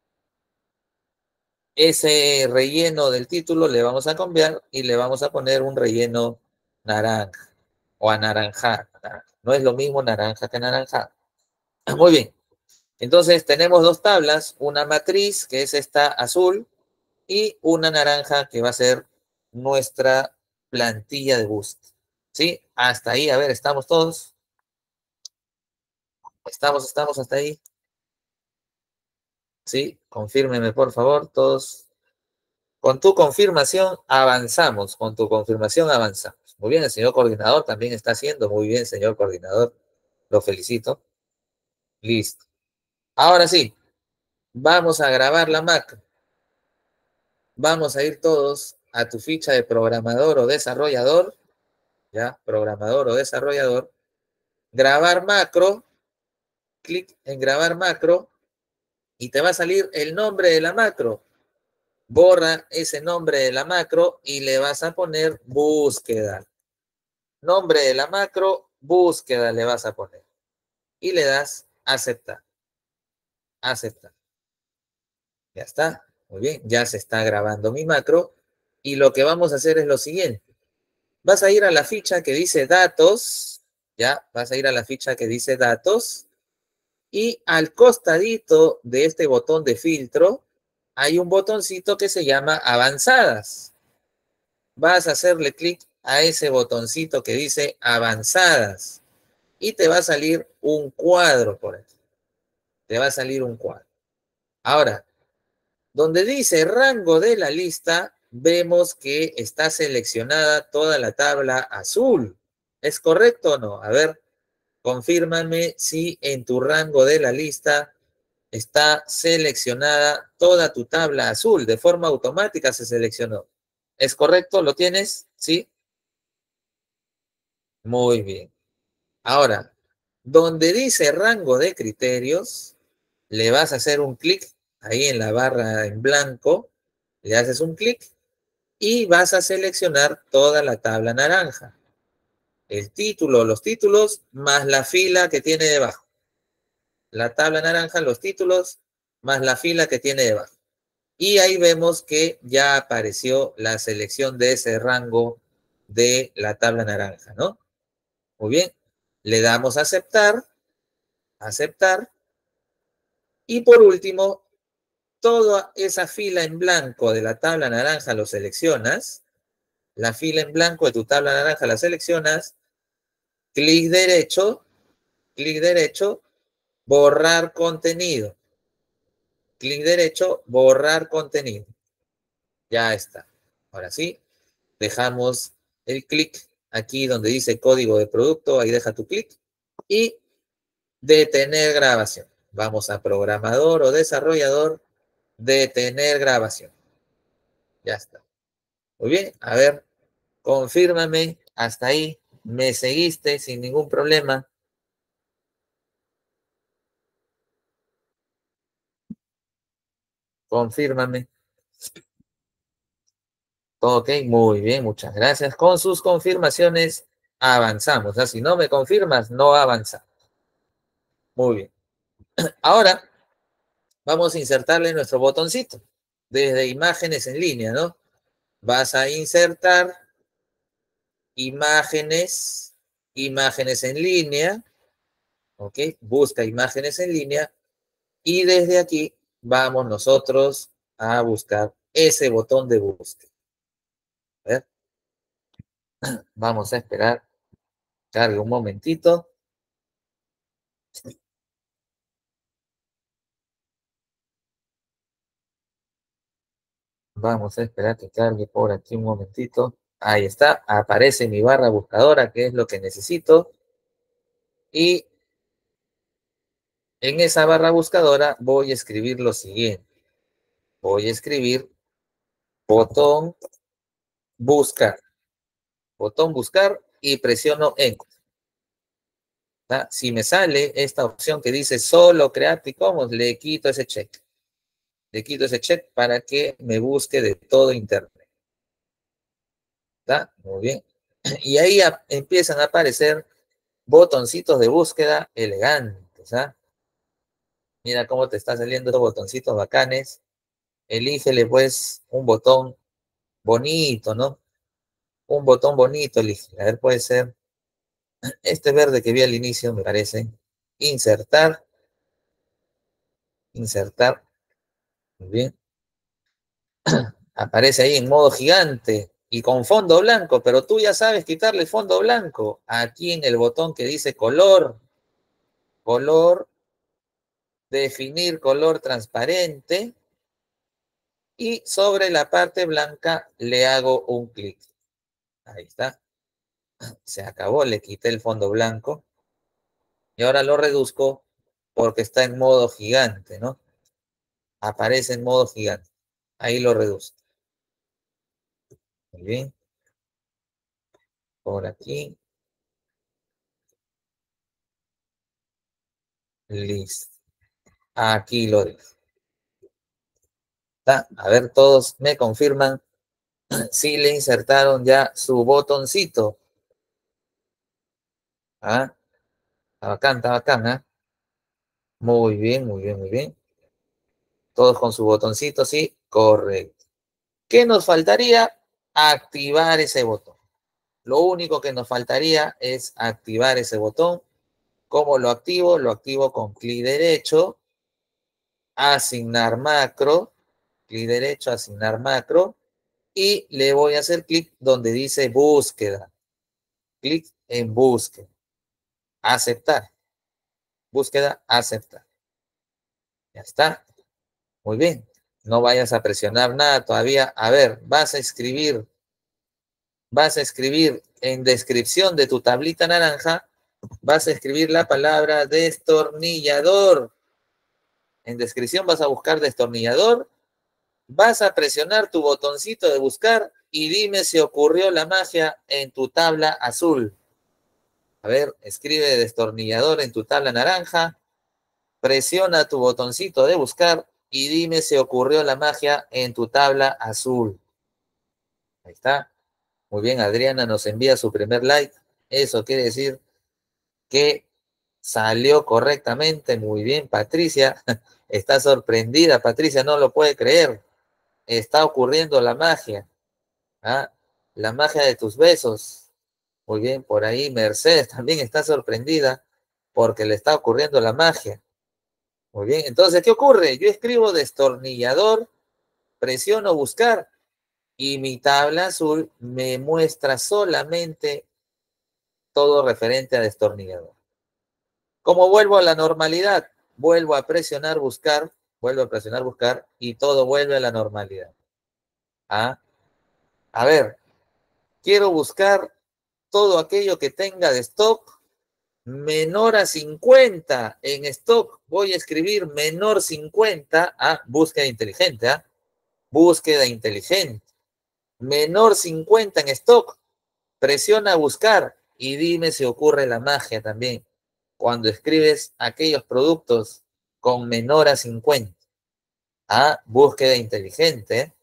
ese relleno del título le vamos a cambiar y le vamos a poner un relleno naranja o anaranjado. No es lo mismo naranja que naranjado. Muy bien. Entonces tenemos dos tablas, una matriz que es esta azul y una naranja que va a ser nuestra plantilla de boost. ¿Sí? Hasta ahí, a ver, ¿estamos todos? ¿Estamos, estamos hasta ahí? Sí, confírmeme por favor, todos. Con tu confirmación avanzamos, con tu confirmación avanzamos. Muy bien, el señor coordinador también está haciendo, muy bien, señor coordinador, lo felicito. Listo. Ahora sí, vamos a grabar la macro. Vamos a ir todos a tu ficha de programador o desarrollador, ya, programador o desarrollador, grabar macro, clic en grabar macro y te va a salir el nombre de la macro. Borra ese nombre de la macro y le vas a poner búsqueda. Nombre de la macro, búsqueda le vas a poner. Y le das aceptar. Aceptar. Ya está. Muy bien. Ya se está grabando mi macro. Y lo que vamos a hacer es lo siguiente. Vas a ir a la ficha que dice datos. Ya, vas a ir a la ficha que dice datos. Y al costadito de este botón de filtro, hay un botoncito que se llama avanzadas. Vas a hacerle clic a ese botoncito que dice avanzadas. Y te va a salir un cuadro por aquí. Te va a salir un cuadro. Ahora, donde dice rango de la lista, vemos que está seleccionada toda la tabla azul. ¿Es correcto o no? A ver, confírmame si en tu rango de la lista está seleccionada toda tu tabla azul. De forma automática se seleccionó. ¿Es correcto? ¿Lo tienes? ¿Sí? Muy bien. Ahora, donde dice rango de criterios, le vas a hacer un clic ahí en la barra en blanco, le haces un clic y vas a seleccionar toda la tabla naranja. El título, los títulos, más la fila que tiene debajo. La tabla naranja, los títulos, más la fila que tiene debajo. Y ahí vemos que ya apareció la selección de ese rango de la tabla naranja, ¿no? Muy bien. Le damos a aceptar, aceptar. Y por último, toda esa fila en blanco de la tabla naranja lo seleccionas. La fila en blanco de tu tabla naranja la seleccionas. Clic derecho, clic derecho, borrar contenido. Clic derecho, borrar contenido. Ya está. Ahora sí, dejamos el clic aquí donde dice código de producto. Ahí deja tu clic. Y detener grabación. Vamos a programador o desarrollador. Detener grabación. Ya está. Muy bien, a ver, confírmame, hasta ahí, me seguiste sin ningún problema. Confírmame. Ok, muy bien, muchas gracias. Con sus confirmaciones avanzamos. O sea, si no me confirmas, no avanzamos. Muy bien. Ahora vamos a insertarle nuestro botoncito desde imágenes en línea, ¿no? Vas a insertar imágenes, imágenes en línea, ¿ok? Busca imágenes en línea y desde aquí vamos nosotros a buscar ese botón de búsqueda. A ver. Vamos a esperar. Cargue un momentito. Vamos a esperar que cargue por aquí un momentito. Ahí está. Aparece mi barra buscadora, que es lo que necesito. Y en esa barra buscadora voy a escribir lo siguiente. Voy a escribir botón buscar. Botón buscar y presiono Enter. ¿Tá? Si me sale esta opción que dice solo Creative Commons, le quito ese check. Le quito ese check para que me busque de todo Internet. ¿Está? Muy bien. Y ahí a, empiezan a aparecer botoncitos de búsqueda elegantes. ¿Ah? Mira cómo te están saliendo estos botoncitos bacanes. Elígele pues un botón bonito, ¿no? Un botón bonito, elige. A ver, puede ser este verde que vi al inicio, me parece. Insertar. Insertar. Muy bien. Aparece ahí en modo gigante y con fondo blanco, pero tú ya sabes quitarle el fondo blanco. Aquí en el botón que dice color, color, definir color transparente y sobre la parte blanca le hago un clic. Ahí está. Se acabó, le quité el fondo blanco y ahora lo reduzco porque está en modo gigante, ¿no? Aparece en modo gigante. Ahí lo reduzco. Muy bien. Por aquí. Listo. Aquí lo dejo. A ver, todos me confirman si le insertaron ya su botoncito. ¿Ah? Está bacán, está bacán, ¿ah? Muy bien, muy bien, muy bien. Todos con su botoncito, sí, correcto. ¿Qué nos faltaría? Activar ese botón. Lo único que nos faltaría es activar ese botón. ¿Cómo lo activo? Lo activo con clic derecho, asignar macro, clic derecho, asignar macro, y le voy a hacer clic donde dice búsqueda. Clic en búsqueda. Aceptar. Búsqueda, aceptar. Ya está. Muy bien. No vayas a presionar nada todavía. A ver, vas a escribir, vas a escribir en descripción de tu tablita naranja, vas a escribir la palabra destornillador. En descripción vas a buscar destornillador, vas a presionar tu botoncito de buscar y dime si ocurrió la magia en tu tabla azul. A ver, escribe destornillador en tu tabla naranja, presiona tu botoncito de buscar y dime si ocurrió la magia en tu tabla azul. Ahí está. Muy bien, Adriana nos envía su primer like. Eso quiere decir que salió correctamente. Muy bien, Patricia. Está sorprendida. Patricia no lo puede creer. Está ocurriendo la magia. ¿Ah? La magia de tus besos. Muy bien, por ahí Mercedes también está sorprendida porque le está ocurriendo la magia. Muy bien, entonces, ¿qué ocurre? Yo escribo destornillador, presiono buscar y mi tabla azul me muestra solamente todo referente a destornillador. ¿Cómo vuelvo a la normalidad? Vuelvo a presionar buscar, vuelvo a presionar buscar y todo vuelve a la normalidad. ¿Ah? A ver, quiero buscar todo aquello que tenga de stock menor a cincuenta en stock. Voy a escribir menor cincuenta. Ah, búsqueda inteligente. ¿Ah? Búsqueda inteligente. Menor cincuenta en stock. Presiona buscar y dime si ocurre la magia también cuando escribes aquellos productos con menor a cincuenta. Ah, búsqueda inteligente.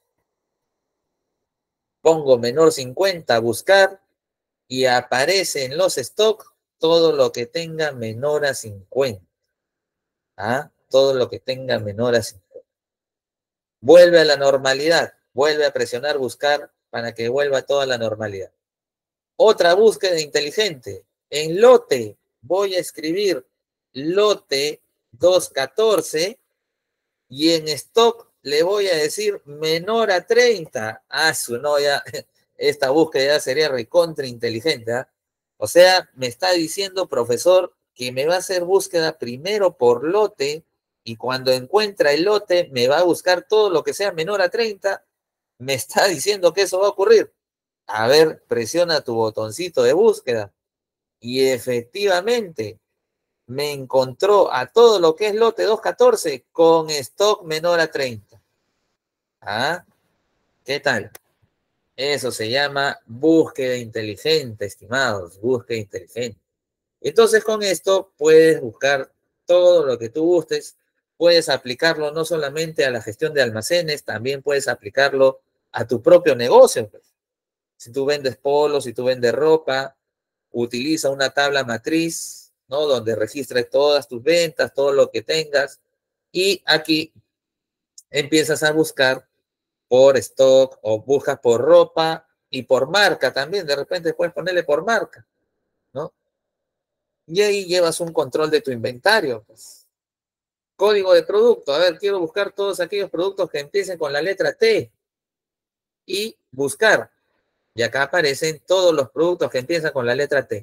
Pongo menor cincuenta, buscar, y aparece en los stock todo lo que tenga menor a cincuenta. Ah, todo lo que tenga menor a cincuenta. Vuelve a la normalidad. Vuelve a presionar buscar para que vuelva a toda la normalidad. Otra búsqueda inteligente. En lote voy a escribir lote doscientos catorce y en stock le voy a decir menor a treinta. Ah, su no, ya, esta búsqueda ya sería recontra inteligente. ¿eh? O sea, me está diciendo, profesor, que me va a hacer búsqueda primero por lote y cuando encuentra el lote me va a buscar todo lo que sea menor a treinta. Me está diciendo que eso va a ocurrir. A ver, presiona tu botoncito de búsqueda y efectivamente me encontró a todo lo que es lote doscientos catorce con stock menor a treinta. ¿Ah? ¿Qué tal? Eso se llama búsqueda inteligente, estimados, búsqueda inteligente. Entonces con esto puedes buscar todo lo que tú gustes. puedes aplicarlo no solamente a la gestión de almacenes, también puedes aplicarlo a tu propio negocio. Pues. Si tú vendes polos, si tú vendes ropa, utiliza una tabla matriz, ¿no? Donde registres todas tus ventas, todo lo que tengas, y aquí empiezas a buscar por stock o buscas por ropa y por marca también. De repente puedes ponerle por marca, ¿no? Y ahí llevas un control de tu inventario, pues. Código de producto. A ver, quiero buscar todos aquellos productos que empiecen con la letra T y buscar. Y acá aparecen todos los productos que empiezan con la letra T.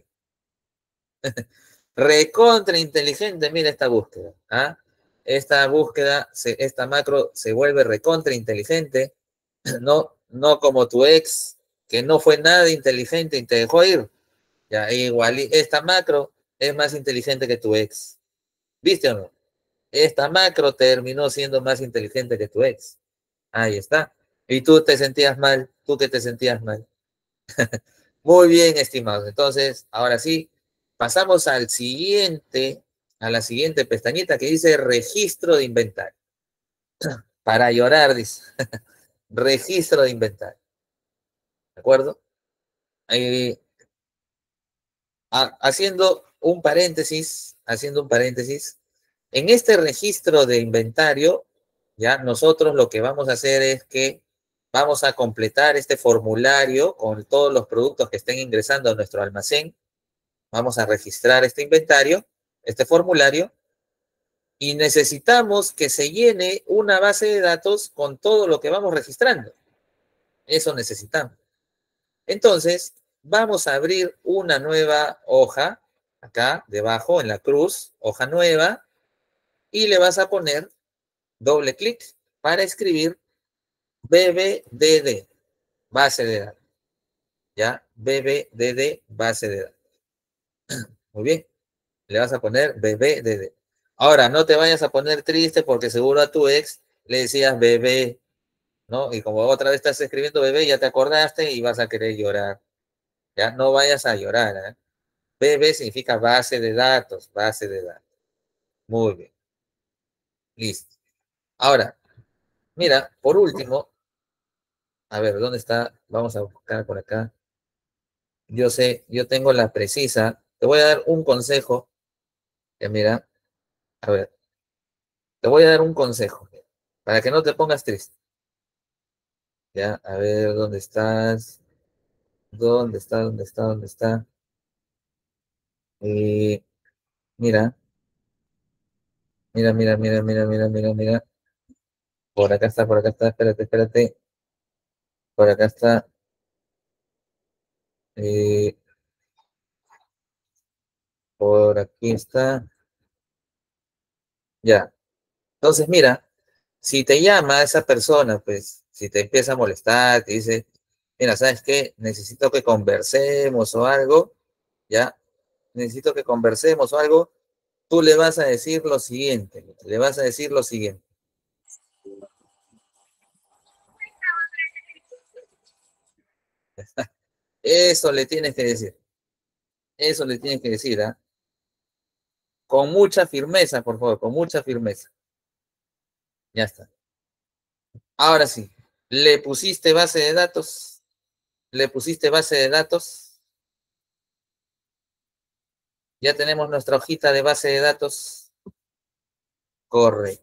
Recontra inteligente, mira esta búsqueda. ¿ah? Esta búsqueda, se, esta macro se vuelve recontra inteligente. No, no como tu ex, que no fue nada inteligente y te dejó ir. Ya, igual, esta macro es más inteligente que tu ex. ¿Viste o no? Esta macro terminó siendo más inteligente que tu ex. Ahí está. Y tú te sentías mal, tú que te sentías mal. Muy bien, estimados. Entonces, ahora sí, pasamos al siguiente, a la siguiente pestañita que dice registro de inventario. Para llorar, dice. Registro de inventario. ¿De acuerdo? Eh, a, haciendo un paréntesis, haciendo un paréntesis, en este registro de inventario, ya nosotros lo que vamos a hacer es que vamos a completar este formulario con todos los productos que estén ingresando a nuestro almacén. Vamos a registrar este inventario, este formulario, y necesitamos que se llene una base de datos con todo lo que vamos registrando. Eso necesitamos. Entonces, vamos a abrir una nueva hoja, acá debajo en la cruz, hoja nueva, y le vas a poner doble clic para escribir B B D D, base de datos. ¿Ya? B B D D, base de datos. Muy bien. Le vas a poner B B D D. Ahora, no te vayas a poner triste porque seguro a tu ex le decías bebé, ¿no? Y como otra vez estás escribiendo bebé, ya te acordaste y vas a querer llorar. Ya no vayas a llorar, ¿eh? B B significa base de datos, base de datos. Muy bien. Listo. Ahora, mira, por último, a ver, ¿dónde está? Vamos a buscar por acá. Yo sé, yo tengo la precisa. Te voy a dar un consejo. Que mira, a ver, te voy a dar un consejo para que no te pongas triste. Ya, a ver, ¿dónde estás? ¿Dónde está? ¿Dónde está? ¿Dónde está? Eh, mira, mira, mira, mira, mira, mira, mira, mira. Por acá está, por acá está, espérate, espérate. Por acá está. Eh, por aquí está. Ya. Entonces, mira, si te llama esa persona, pues, si te empieza a molestar, te dice, mira, ¿sabes qué? Necesito que conversemos o algo, ¿ya? Necesito que conversemos o algo, tú le vas a decir lo siguiente, le vas a decir lo siguiente. Eso le tienes que decir, eso le tienes que decir, ¿ah? Con mucha firmeza, por favor, con mucha firmeza. Ya está. Ahora sí, le pusiste base de datos, le pusiste base de datos, ya tenemos nuestra hojita de base de datos. Correcto.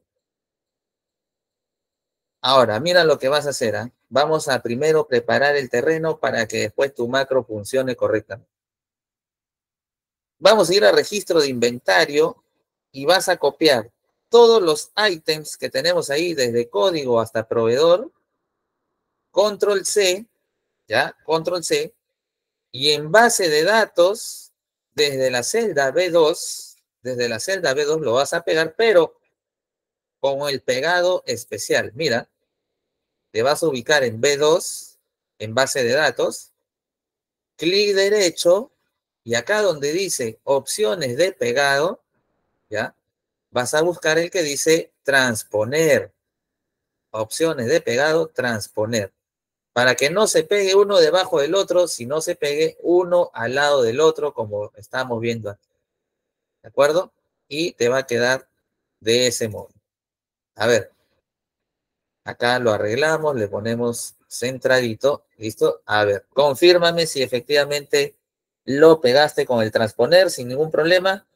Ahora, mira lo que vas a hacer, ¿ah? Vamos a primero preparar el terreno para que después tu macro funcione correctamente. Vamos a ir a registro de inventario y vas a copiar todos los ítems que tenemos ahí, desde código hasta proveedor, control C, ¿ya? control C, y en base de datos, desde la celda B dos, desde la celda B dos lo vas a pegar, pero con el pegado especial. Mira, te vas a ubicar en B dos, en base de datos, clic derecho, y acá donde dice opciones de pegado, ¿ya? Vas a buscar el que dice transponer. Opciones de pegado, transponer. Para que no se pegue uno debajo del otro, sino se pegue uno al lado del otro, como estamos viendo aquí. ¿De acuerdo? Y te va a quedar de ese modo. A ver, acá lo arreglamos, le ponemos centradito, ¿listo? A ver, confírmame si efectivamente lo pegaste con el transponer sin ningún problema.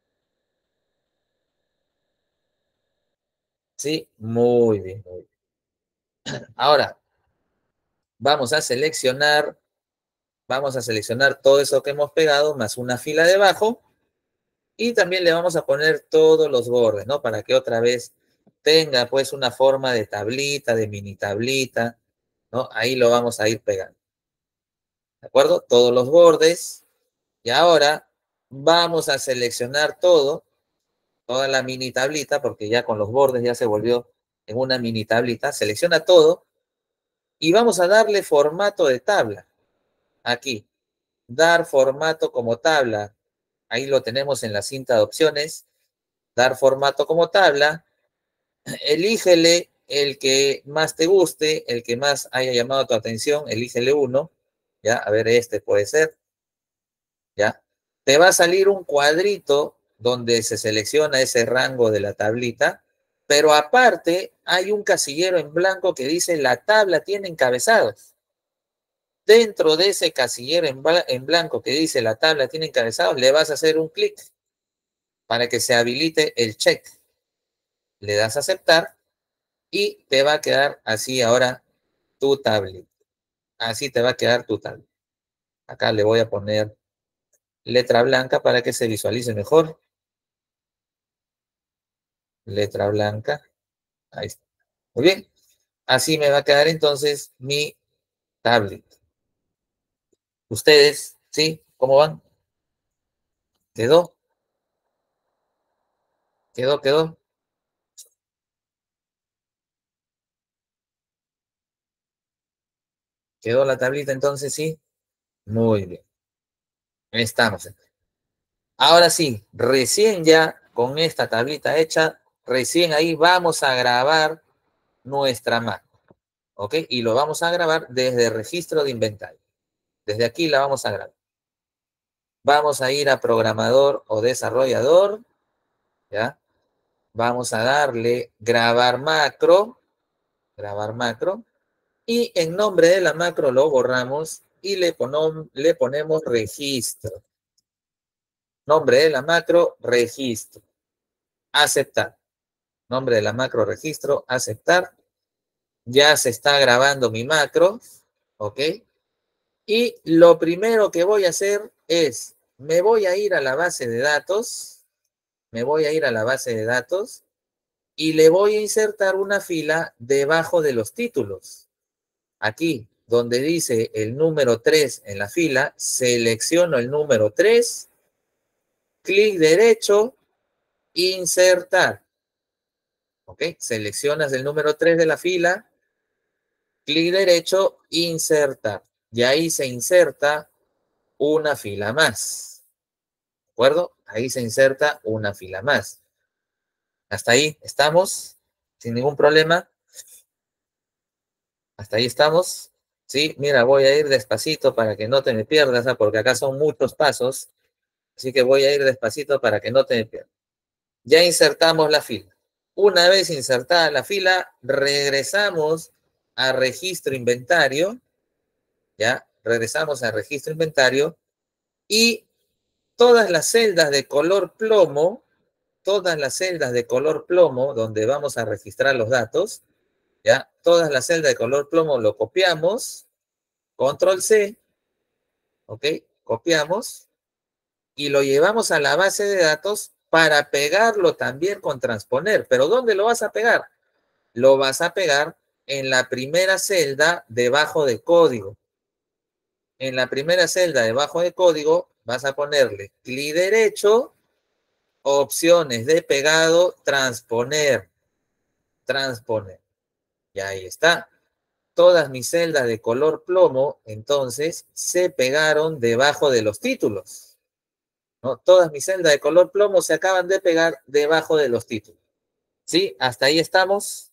Sí, muy bien, muy bien. Ahora, vamos a seleccionar, vamos a seleccionar todo eso que hemos pegado, más una fila debajo, y también le vamos a poner todos los bordes, ¿no? Para que otra vez tenga, pues, una forma de tablita, de mini tablita, ¿no? Ahí lo vamos a ir pegando, ¿de acuerdo? Todos los bordes. Y ahora vamos a seleccionar todo, toda la mini tablita, porque ya con los bordes ya se volvió en una mini tablita. Selecciona todo y vamos a darle formato de tabla. Aquí, dar formato como tabla. Ahí lo tenemos en la cinta de opciones. Dar formato como tabla. Elígele el que más te guste, el que más haya llamado tu atención. Elígele uno. Ya, a ver, este puede ser. ¿Ya? Te va a salir un cuadrito donde se selecciona ese rango de la tablita, pero aparte hay un casillero en blanco que dice la tabla tiene encabezados. Dentro de ese casillero en, en blanco que dice la tabla tiene encabezados, le vas a hacer un clic para que se habilite el check. Le das a aceptar y te va a quedar así ahora tu tablet. Así te va a quedar tu tablet. Acá le voy a poner letra blanca para que se visualice mejor. Letra blanca. Ahí está. Muy bien. Así me va a quedar entonces mi tablet. ¿Ustedes, sí? ¿Cómo van? ¿Quedó? ¿Quedó? ¿Quedó? ¿Quedó la tablita entonces? Sí. Muy bien. Estamos. Ahora sí, recién ya con esta tablita hecha, recién ahí vamos a grabar nuestra macro. ¿Ok? Y lo vamos a grabar desde el registro de inventario. Desde aquí la vamos a grabar. Vamos a ir a programador o desarrollador. ¿Ya? Vamos a darle grabar macro. Grabar macro. Y en nombre de la macro lo borramos y le, ponom, le ponemos registro. Nombre de la macro, registro. Aceptar. Nombre de la macro, registro, aceptar. Ya se está grabando mi macro. ¿Ok? Y lo primero que voy a hacer es, me voy a ir a la base de datos. Me voy a ir a la base de datos y le voy a insertar una fila debajo de los títulos. Aquí, donde dice el número tres en la fila, selecciono el número tres, clic derecho, insertar. ¿Ok? Seleccionas el número tres de la fila, clic derecho, insertar. Y ahí se inserta una fila más. ¿De acuerdo? Ahí se inserta una fila más. Hasta ahí estamos, sin ningún problema. Hasta ahí estamos. Sí, mira, voy a ir despacito para que no te me pierdas, ¿eh? Porque acá son muchos pasos. Así que voy a ir despacito para que no te me pierdas. Ya insertamos la fila. Una vez insertada la fila, regresamos a registro inventario. Ya, regresamos a registro inventario y todas las celdas de color plomo, todas las celdas de color plomo donde vamos a registrar los datos, ya, todas las celdas de color plomo lo copiamos, control C, ¿ok? Copiamos y lo llevamos a la base de datos para pegarlo también con transponer. ¿Pero dónde lo vas a pegar? Lo vas a pegar en la primera celda debajo de código. En la primera celda debajo de código vas a ponerle clic derecho, opciones de pegado, transponer, transponer. Y ahí está. Todas mis celdas de color plomo, entonces, se pegaron debajo de los títulos. ¿No? Todas mis celdas de color plomo se acaban de pegar debajo de los títulos. ¿Sí? Hasta ahí estamos.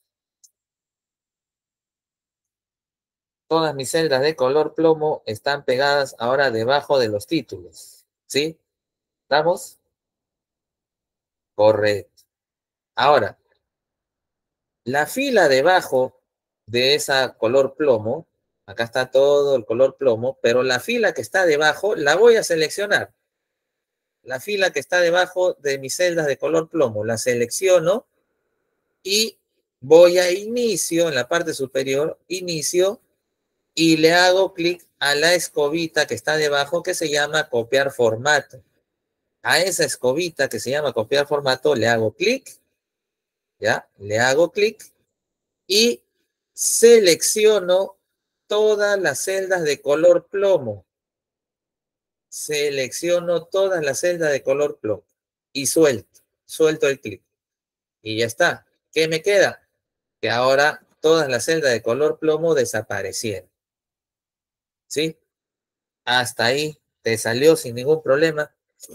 Todas mis celdas de color plomo están pegadas ahora debajo de los títulos. ¿Sí? ¿Estamos? Correcto. Ahora, La fila debajo de esa color plomo, acá está todo el color plomo, pero la fila que está debajo la voy a seleccionar. La fila que está debajo de mis celdas de color plomo, la selecciono y voy a inicio, en la parte superior, inicio, y le hago clic a la escobita que está debajo que se llama copiar formato. A esa escobita que se llama copiar formato le hago clic, ¿ya? Le hago clic y selecciono todas las celdas de color plomo. Selecciono todas las celdas de color plomo y suelto, suelto el clic. Y ya está. ¿Qué me queda? Que ahora todas las celdas de color plomo desaparecieron. ¿Sí? Hasta ahí te salió sin ningún problema.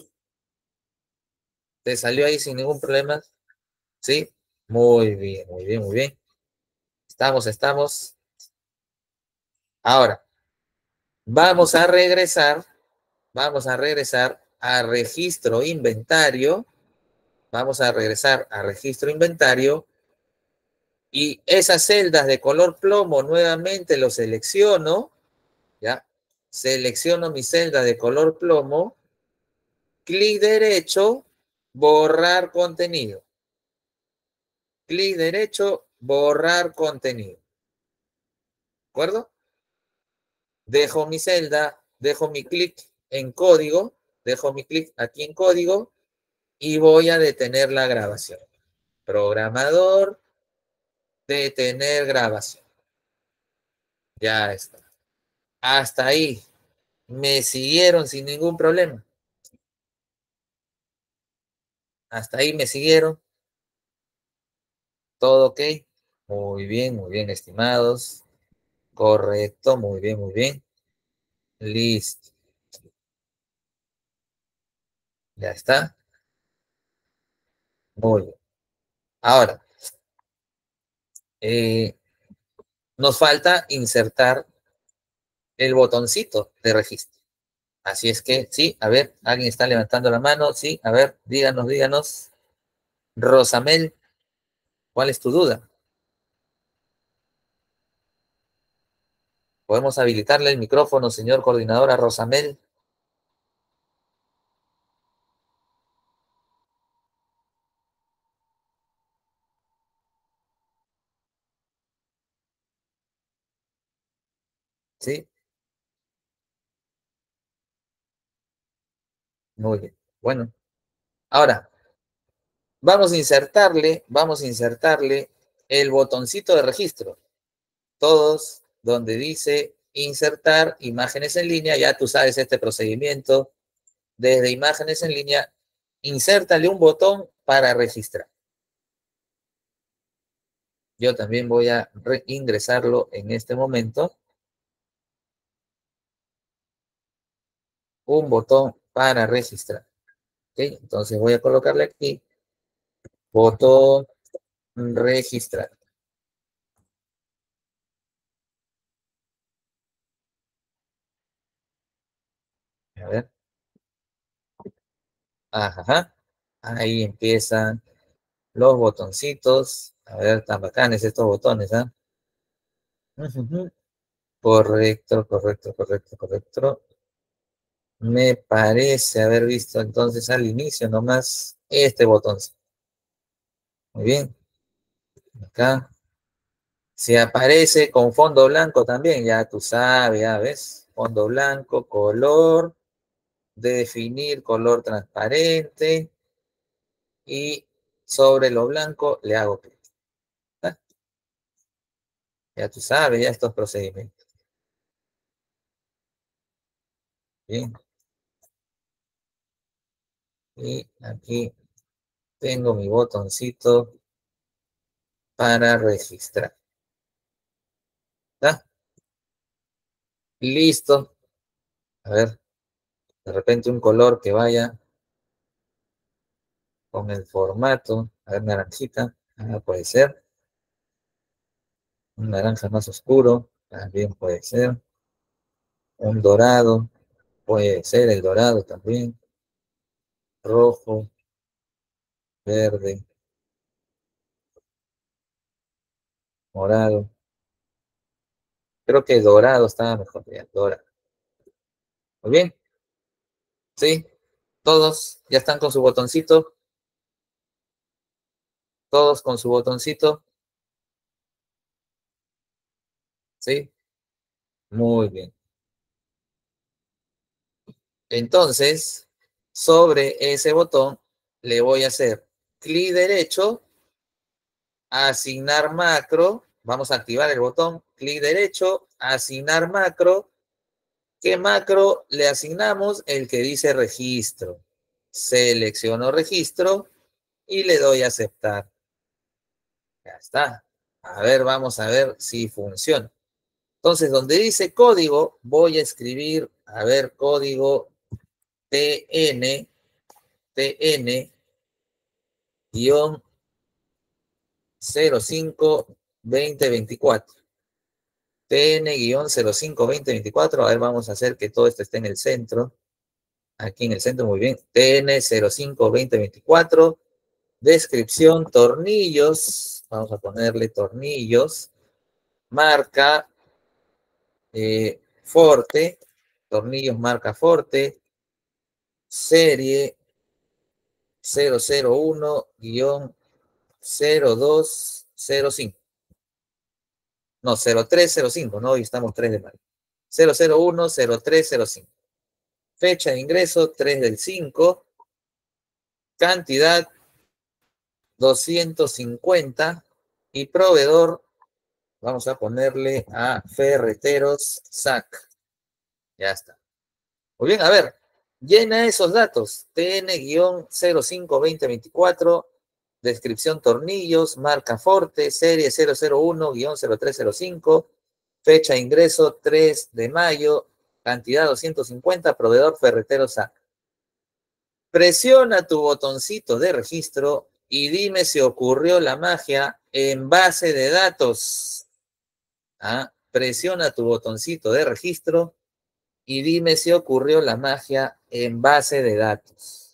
Te salió ahí sin ningún problema. ¿Sí? Muy bien, muy bien, muy bien. Estamos, estamos. Ahora, vamos a regresar, vamos a regresar a registro inventario. Vamos a regresar a registro inventario. Y esas celdas de color plomo nuevamente lo selecciono. ¿Ya? Selecciono mi celda de color plomo. Clic derecho, borrar contenido. Clic derecho, borrar contenido. ¿De acuerdo? Dejo mi celda, dejo mi clic en código, dejo mi clic aquí en código y voy a detener la grabación. Programador, detener grabación. Ya está. Hasta ahí. Me siguieron sin ningún problema. Hasta ahí me siguieron. Todo ok. Muy bien, muy bien, estimados. Correcto, muy bien, muy bien. Listo. Ya está. Muy bien. Ahora, eh, nos falta insertar el botoncito de registro. Así es que, sí, a ver, alguien está levantando la mano. Sí, a ver, díganos, díganos. Rosamel, ¿cuál es tu duda? ¿Podemos habilitarle el micrófono, señor coordinador, a Rosamel? Sí, muy bien. Bueno, ahora, vamos a insertarle, vamos a insertarle el botoncito de registro. Todos donde dice insertar imágenes en línea, ya tú sabes este procedimiento. Desde imágenes en línea, insértale un botón para registrar. Yo también voy a ingresarlo en este momento. Un botón para registrar. ¿Okay? Entonces voy a colocarle aquí, botón registrar. A ver. Ajá. Ahí empiezan los botoncitos. A ver, tan bacanes estos botones, ¿ah? ¿eh? Uh-huh. Correcto, correcto, correcto, correcto. Me parece haber visto entonces al inicio nomás este botón. Muy bien. Acá. Si aparece con fondo blanco también, ya tú sabes, ya ves. Fondo blanco, color, definir color transparente y sobre lo blanco le hago clic. ¿Ah? Ya tú sabes, ya estos procedimientos. Bien. Y aquí tengo mi botoncito para registrar. ¿Está? Listo. A ver, de repente un color que vaya con el formato. A ver, naranjita. Ah, puede ser. Un naranja más oscuro. También puede ser. Un dorado. Puede ser el dorado también. Rojo. Verde. morado. Creo que dorado estaba mejor. Ya, dorado. Muy bien. ¿Sí? Todos ya están con su botoncito. Todos con su botoncito. ¿Sí? Muy bien. Entonces, sobre ese botón le voy a hacer clic derecho, asignar macro. Vamos a activar el botón, clic derecho, asignar macro. ¿Qué macro le asignamos? El que dice registro. Selecciono registro y le doy a aceptar. Ya está. A ver, vamos a ver si funciona. Entonces, donde dice código, voy a escribir, a ver, código T N, T N, guión cero cinco veinte veinticuatro. T N guión cero cinco veinte veinticuatro. A ver, vamos a hacer que todo esto esté en el centro. Aquí en el centro, muy bien. T N cero cinco veinte veinticuatro. Descripción, tornillos. Vamos a ponerle tornillos. Marca eh, Forte. Tornillos marca Forte. Serie cero cero uno guión cero dos cero cinco. No, cero tres cero cinco, no, hoy estamos tres de mayo. cero cero uno cero tres cero cinco. Fecha de ingreso tres del cinco. Cantidad doscientos cincuenta. Y proveedor, vamos a ponerle a Ferreteros S A C. Ya está. Muy bien, a ver, llena esos datos. T N cero cinco veinte veinticuatro, descripción tornillos, marca Forte, serie cero cero uno cero tres cero cinco, fecha de ingreso tres de mayo, cantidad doscientos cincuenta, proveedor Ferretero S A C. Presiona tu botoncito de registro y dime si ocurrió la magia en base de datos. ¿Ah? Presiona tu botoncito de registro y dime si ocurrió la magia en base de datos.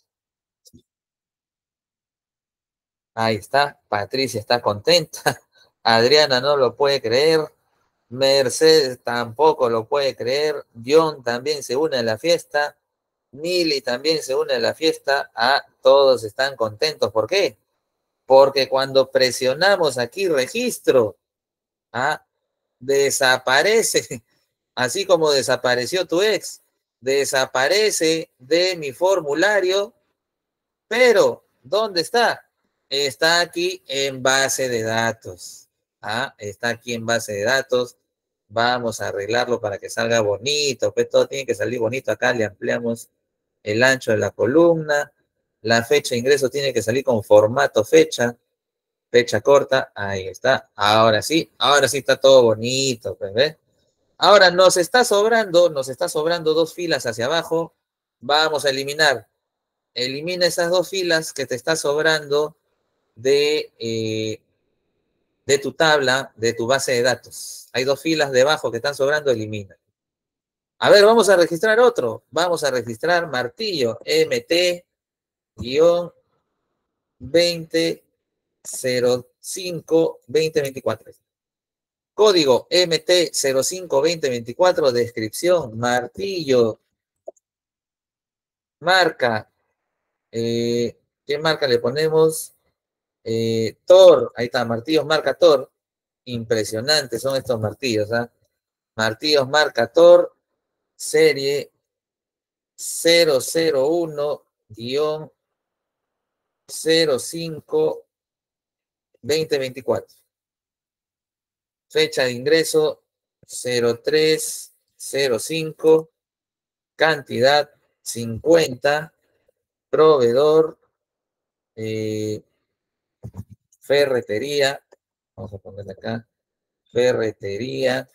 Ahí está, Patricia está contenta, Adriana no lo puede creer, Mercedes tampoco lo puede creer, John también se une a la fiesta, Mili también se une a la fiesta. Ah, todos están contentos. ¿Por qué? Porque cuando presionamos aquí registro, ah, desaparece, así como desapareció tu ex, desaparece de mi formulario, pero ¿dónde está? Está aquí en base de datos. Ah, está aquí en base de datos. Vamos a arreglarlo para que salga bonito, pues todo tiene que salir bonito. Acá le ampliamos el ancho de la columna. La fecha de ingreso tiene que salir con formato fecha, fecha corta. Ahí está. Ahora sí, ahora sí está todo bonito, pues, ¿ves? Ahora nos está sobrando, nos está sobrando dos filas hacia abajo. Vamos a eliminar. Elimina esas dos filas que te está sobrando de, eh, de tu tabla, de tu base de datos. Hay dos filas debajo que están sobrando, elimina. A ver, vamos a registrar otro. Vamos a registrar martillo M T veinte cero cinco veinte veinticuatro. Código M T cero cinco veinte veinticuatro, descripción, martillo, marca, eh, ¿qué marca le ponemos? Eh, Thor, ahí está, martillos marca Thor, impresionantes son estos martillos, ¿ah? Martillos marca Thor, serie cero cero uno cero cinco veinte veinticuatro. Fecha de ingreso cero tres cero cinco, cantidad cincuenta, proveedor eh, ferretería, vamos a ponerle acá, ferretería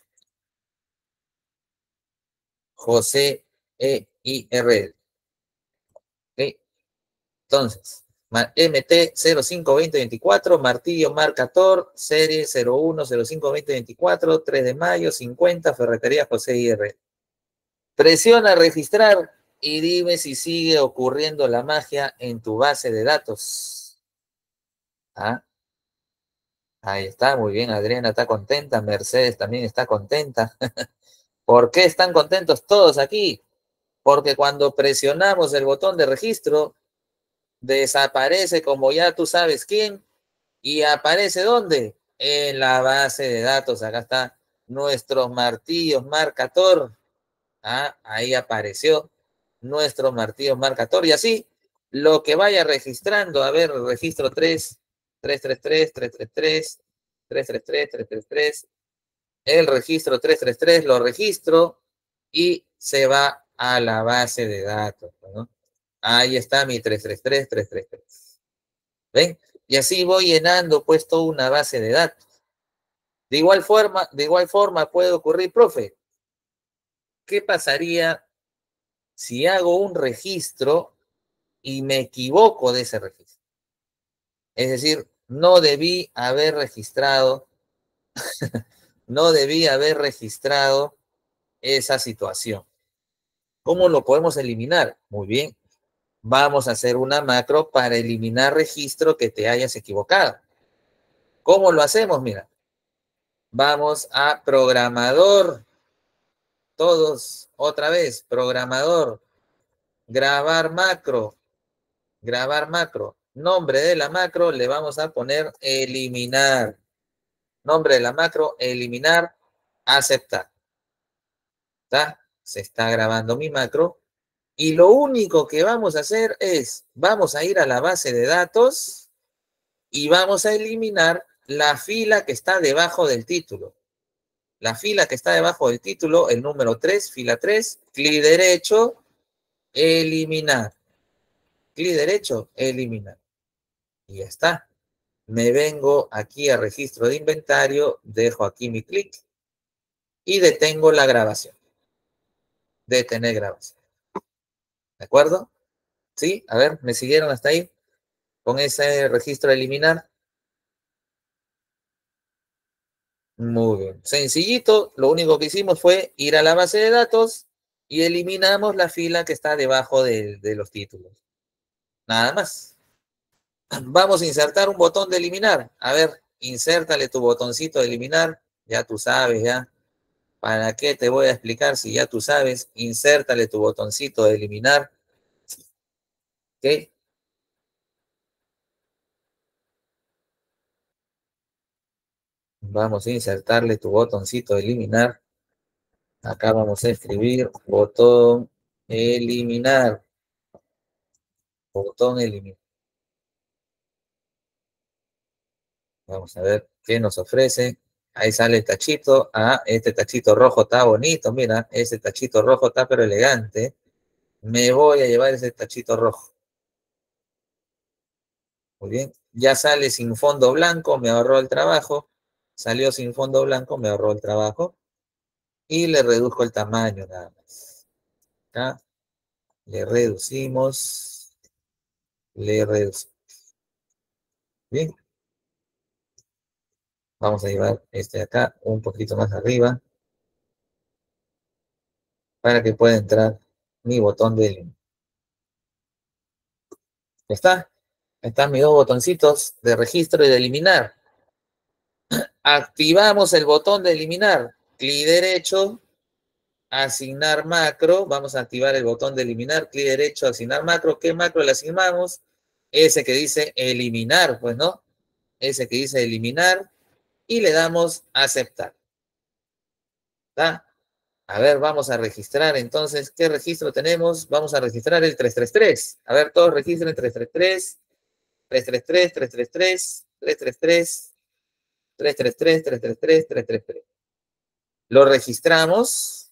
José E I R. ¿Okay? Entonces, M T cero cinco veinte veinticuatro, martillo marca Thor, serie cero uno cero cinco veinte veinticuatro, tres de mayo, cincuenta, ferretería José I R. Presiona registrar y dime si sigue ocurriendo la magia en tu base de datos. ¿Ah? Ahí está, muy bien, Adriana está contenta, Mercedes también está contenta. ¿Por qué están contentos todos aquí? Porque cuando presionamos el botón de registro, desaparece como ya tú sabes quién, y aparece ¿dónde? En la base de datos. Acá está nuestros martillos marcator. Ah, ahí apareció nuestro martillo marcator. Y así, lo que vaya registrando, a ver, registro tres, tres tres tres, tres tres tres, tres tres tres, tres tres tres, el registro tres tres tres lo registro y se va a la base de datos, ¿no? Ahí está mi tres tres tres, tres tres tres. ¿Ven? Y así voy llenando pues toda una base de datos. De igual forma, de igual forma puede ocurrir, profe, ¿qué pasaría si hago un registro y me equivoco de ese registro? Es decir, no debí haber registrado, no debí haber registrado esa situación. ¿Cómo lo podemos eliminar? Muy bien, vamos a hacer una macro para eliminar registro que te hayas equivocado. ¿Cómo lo hacemos? Mira, vamos a programador, todos, otra vez, programador, grabar macro, grabar macro. Nombre de la macro le vamos a poner eliminar. Nombre de la macro, eliminar, aceptar. ¿Está? Se está grabando mi macro. Y lo único que vamos a hacer es, vamos a ir a la base de datos y vamos a eliminar la fila que está debajo del título. La fila que está debajo del título, el número tres, fila tres, clic derecho, eliminar. Clic derecho, eliminar. Y ya está. Me vengo aquí a registro de inventario, dejo aquí mi clic y detengo la grabación. Detener grabación. ¿De acuerdo? ¿Sí? A ver, ¿me siguieron hasta ahí? Con ese registro de eliminar. Muy bien. Sencillito, lo único que hicimos fue ir a la base de datos y eliminamos la fila que está debajo de, de los títulos. Nada más. Vamos a insertar un botón de eliminar. A ver, insértale tu botoncito de eliminar. Ya tú sabes, ya. ¿Para qué te voy a explicar si ya tú sabes? Insértale tu botoncito de eliminar. ¿Ok? Vamos a insertarle tu botoncito de eliminar. Acá vamos a escribir botón eliminar. Botón eliminar. Vamos a ver qué nos ofrece. Ahí sale el tachito. Ah, este tachito rojo está bonito. Mira, ese tachito rojo está pero elegante. Me voy a llevar ese tachito rojo. Muy bien. Ya sale sin fondo blanco, me ahorró el trabajo. Salió sin fondo blanco, me ahorró el trabajo. Y le reduzco el tamaño nada más. Acá le reducimos. Le reducimos. Bien. Vamos a llevar este de acá un poquito más arriba para que pueda entrar mi botón de eliminar. ¿Ya está? Están mis dos botoncitos de registro y de eliminar. Activamos el botón de eliminar. Clic derecho, asignar macro. Vamos a activar el botón de eliminar. Clic derecho, asignar macro. ¿Qué macro le asignamos? Ese que dice eliminar, pues, ¿no? Ese que dice eliminar. Y le damos aceptar. ¿Está? A ver, vamos a registrar entonces. ¿Qué registro tenemos? Vamos a registrar el tres tres tres. A ver, todos registren tres tres tres. tres tres tres, tres tres tres, tres tres tres, tres tres tres, tres tres tres, tres tres tres. Lo registramos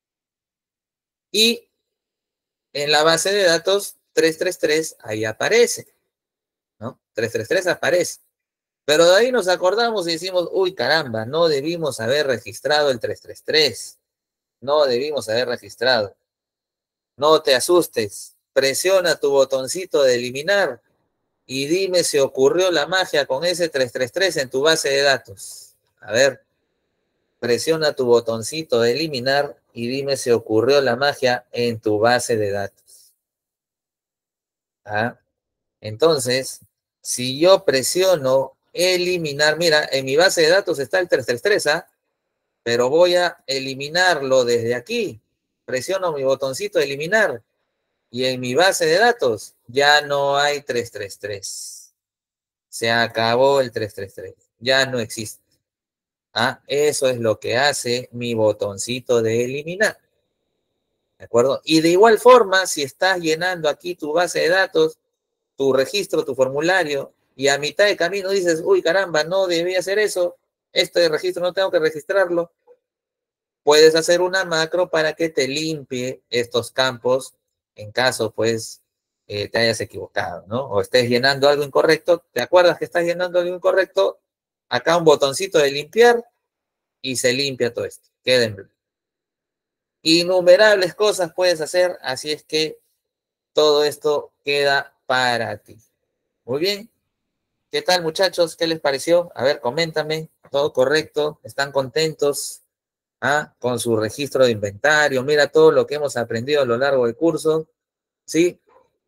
y en la base de datos tres tres tres ahí aparece, ¿no? tres tres tres aparece. Pero de ahí nos acordamos y decimos, uy, caramba, no debimos haber registrado el tres tres tres. No debimos haber registrado. No te asustes. Presiona tu botoncito de eliminar y dime si ocurrió la magia con ese tres tres tres en tu base de datos. A ver. Presiona tu botoncito de eliminar y dime si ocurrió la magia en tu base de datos. ¿Ah? Entonces, si yo presiono eliminar, mira, en mi base de datos está el trescientos treinta y tres, ¿ah? Pero voy a eliminarlo desde aquí. Presiono mi botoncito de eliminar y en mi base de datos ya no hay trescientos treinta y tres. Se acabó el trescientos treinta y tres. Ya no existe. ¿Ah? Eso es lo que hace mi botoncito de eliminar. ¿De acuerdo? Y de igual forma, si estás llenando aquí tu base de datos, tu registro, tu formulario, y a mitad de camino dices, uy, caramba, no debía hacer eso, este registro no tengo que registrarlo, puedes hacer una macro para que te limpie estos campos en caso, pues, eh, te hayas equivocado, ¿no? O estés llenando algo incorrecto, ¿te acuerdas que estás llenando algo incorrecto? Acá un botoncito de limpiar y se limpia todo esto, queda en blanco. Innumerables cosas puedes hacer, así es que todo esto queda para ti. Muy bien. ¿Qué tal, muchachos? ¿Qué les pareció? A ver, coméntame. ¿Todo correcto? ¿Están contentos? ¿Ah? Con su registro de inventario. Mira todo lo que hemos aprendido a lo largo del curso. ¿Sí?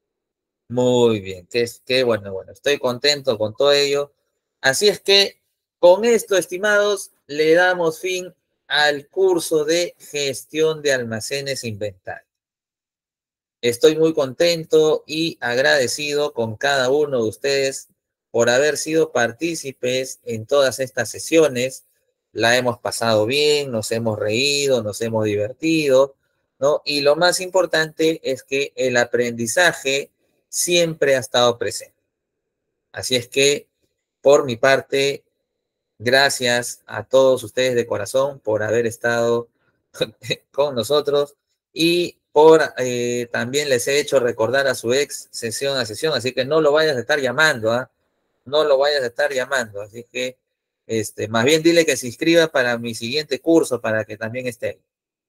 Muy bien. Qué, qué bueno, bueno. Estoy contento con todo ello. Así es que, con esto, estimados, le damos fin al curso de gestión de almacenes e inventario. Estoy muy contento y agradecido con cada uno de ustedes por haber sido partícipes en todas estas sesiones. La hemos pasado bien, nos hemos reído, nos hemos divertido, ¿no? Y lo más importante es que el aprendizaje siempre ha estado presente. Así es que, por mi parte, gracias a todos ustedes de corazón por haber estado con nosotros y por eh, también les he hecho recordar a su ex sesión a sesión, así que no lo vayas a estar llamando, ¿ah? No lo vayas a estar llamando, así que este, más bien dile que se inscriba para mi siguiente curso para que también esté ahí.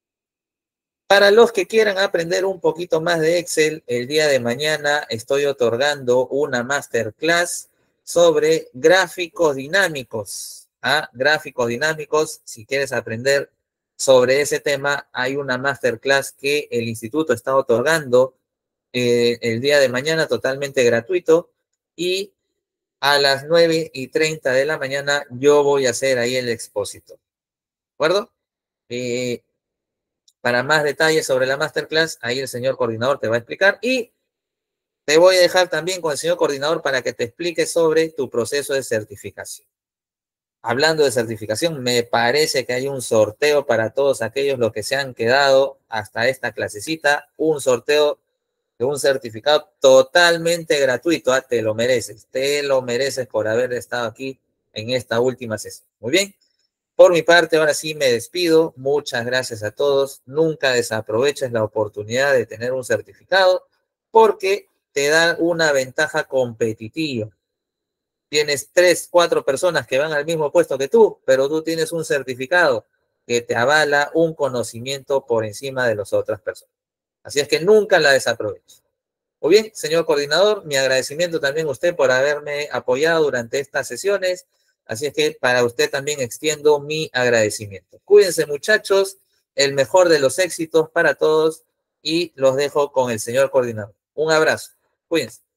Para los que quieran aprender un poquito más de Excel, el día de mañana estoy otorgando una masterclass sobre gráficos dinámicos. ¿Ah? Gráficos dinámicos, si quieres aprender sobre ese tema, hay una masterclass que el instituto está otorgando eh, el día de mañana totalmente gratuito y a las nueve y treinta de la mañana yo voy a hacer ahí el expósito. ¿De acuerdo? Eh, Para más detalles sobre la masterclass, ahí el señor coordinador te va a explicar y te voy a dejar también con el señor coordinador para que te explique sobre tu proceso de certificación. Hablando de certificación, me parece que hay un sorteo para todos aquellos los que se han quedado hasta esta clasecita, un sorteo de un certificado totalmente gratuito. ¿Ah? Te lo mereces, te lo mereces por haber estado aquí en esta última sesión. Muy bien. Por mi parte, ahora sí me despido. Muchas gracias a todos. Nunca desaproveches la oportunidad de tener un certificado porque te da una ventaja competitiva. Tienes tres, cuatro personas que van al mismo puesto que tú, pero tú tienes un certificado que te avala un conocimiento por encima de las otras personas. Así es que nunca la desaproveches. Muy bien, señor coordinador, mi agradecimiento también a usted por haberme apoyado durante estas sesiones. Así es que para usted también extiendo mi agradecimiento. Cuídense, muchachos, el mejor de los éxitos para todos y los dejo con el señor coordinador. Un abrazo. Cuídense.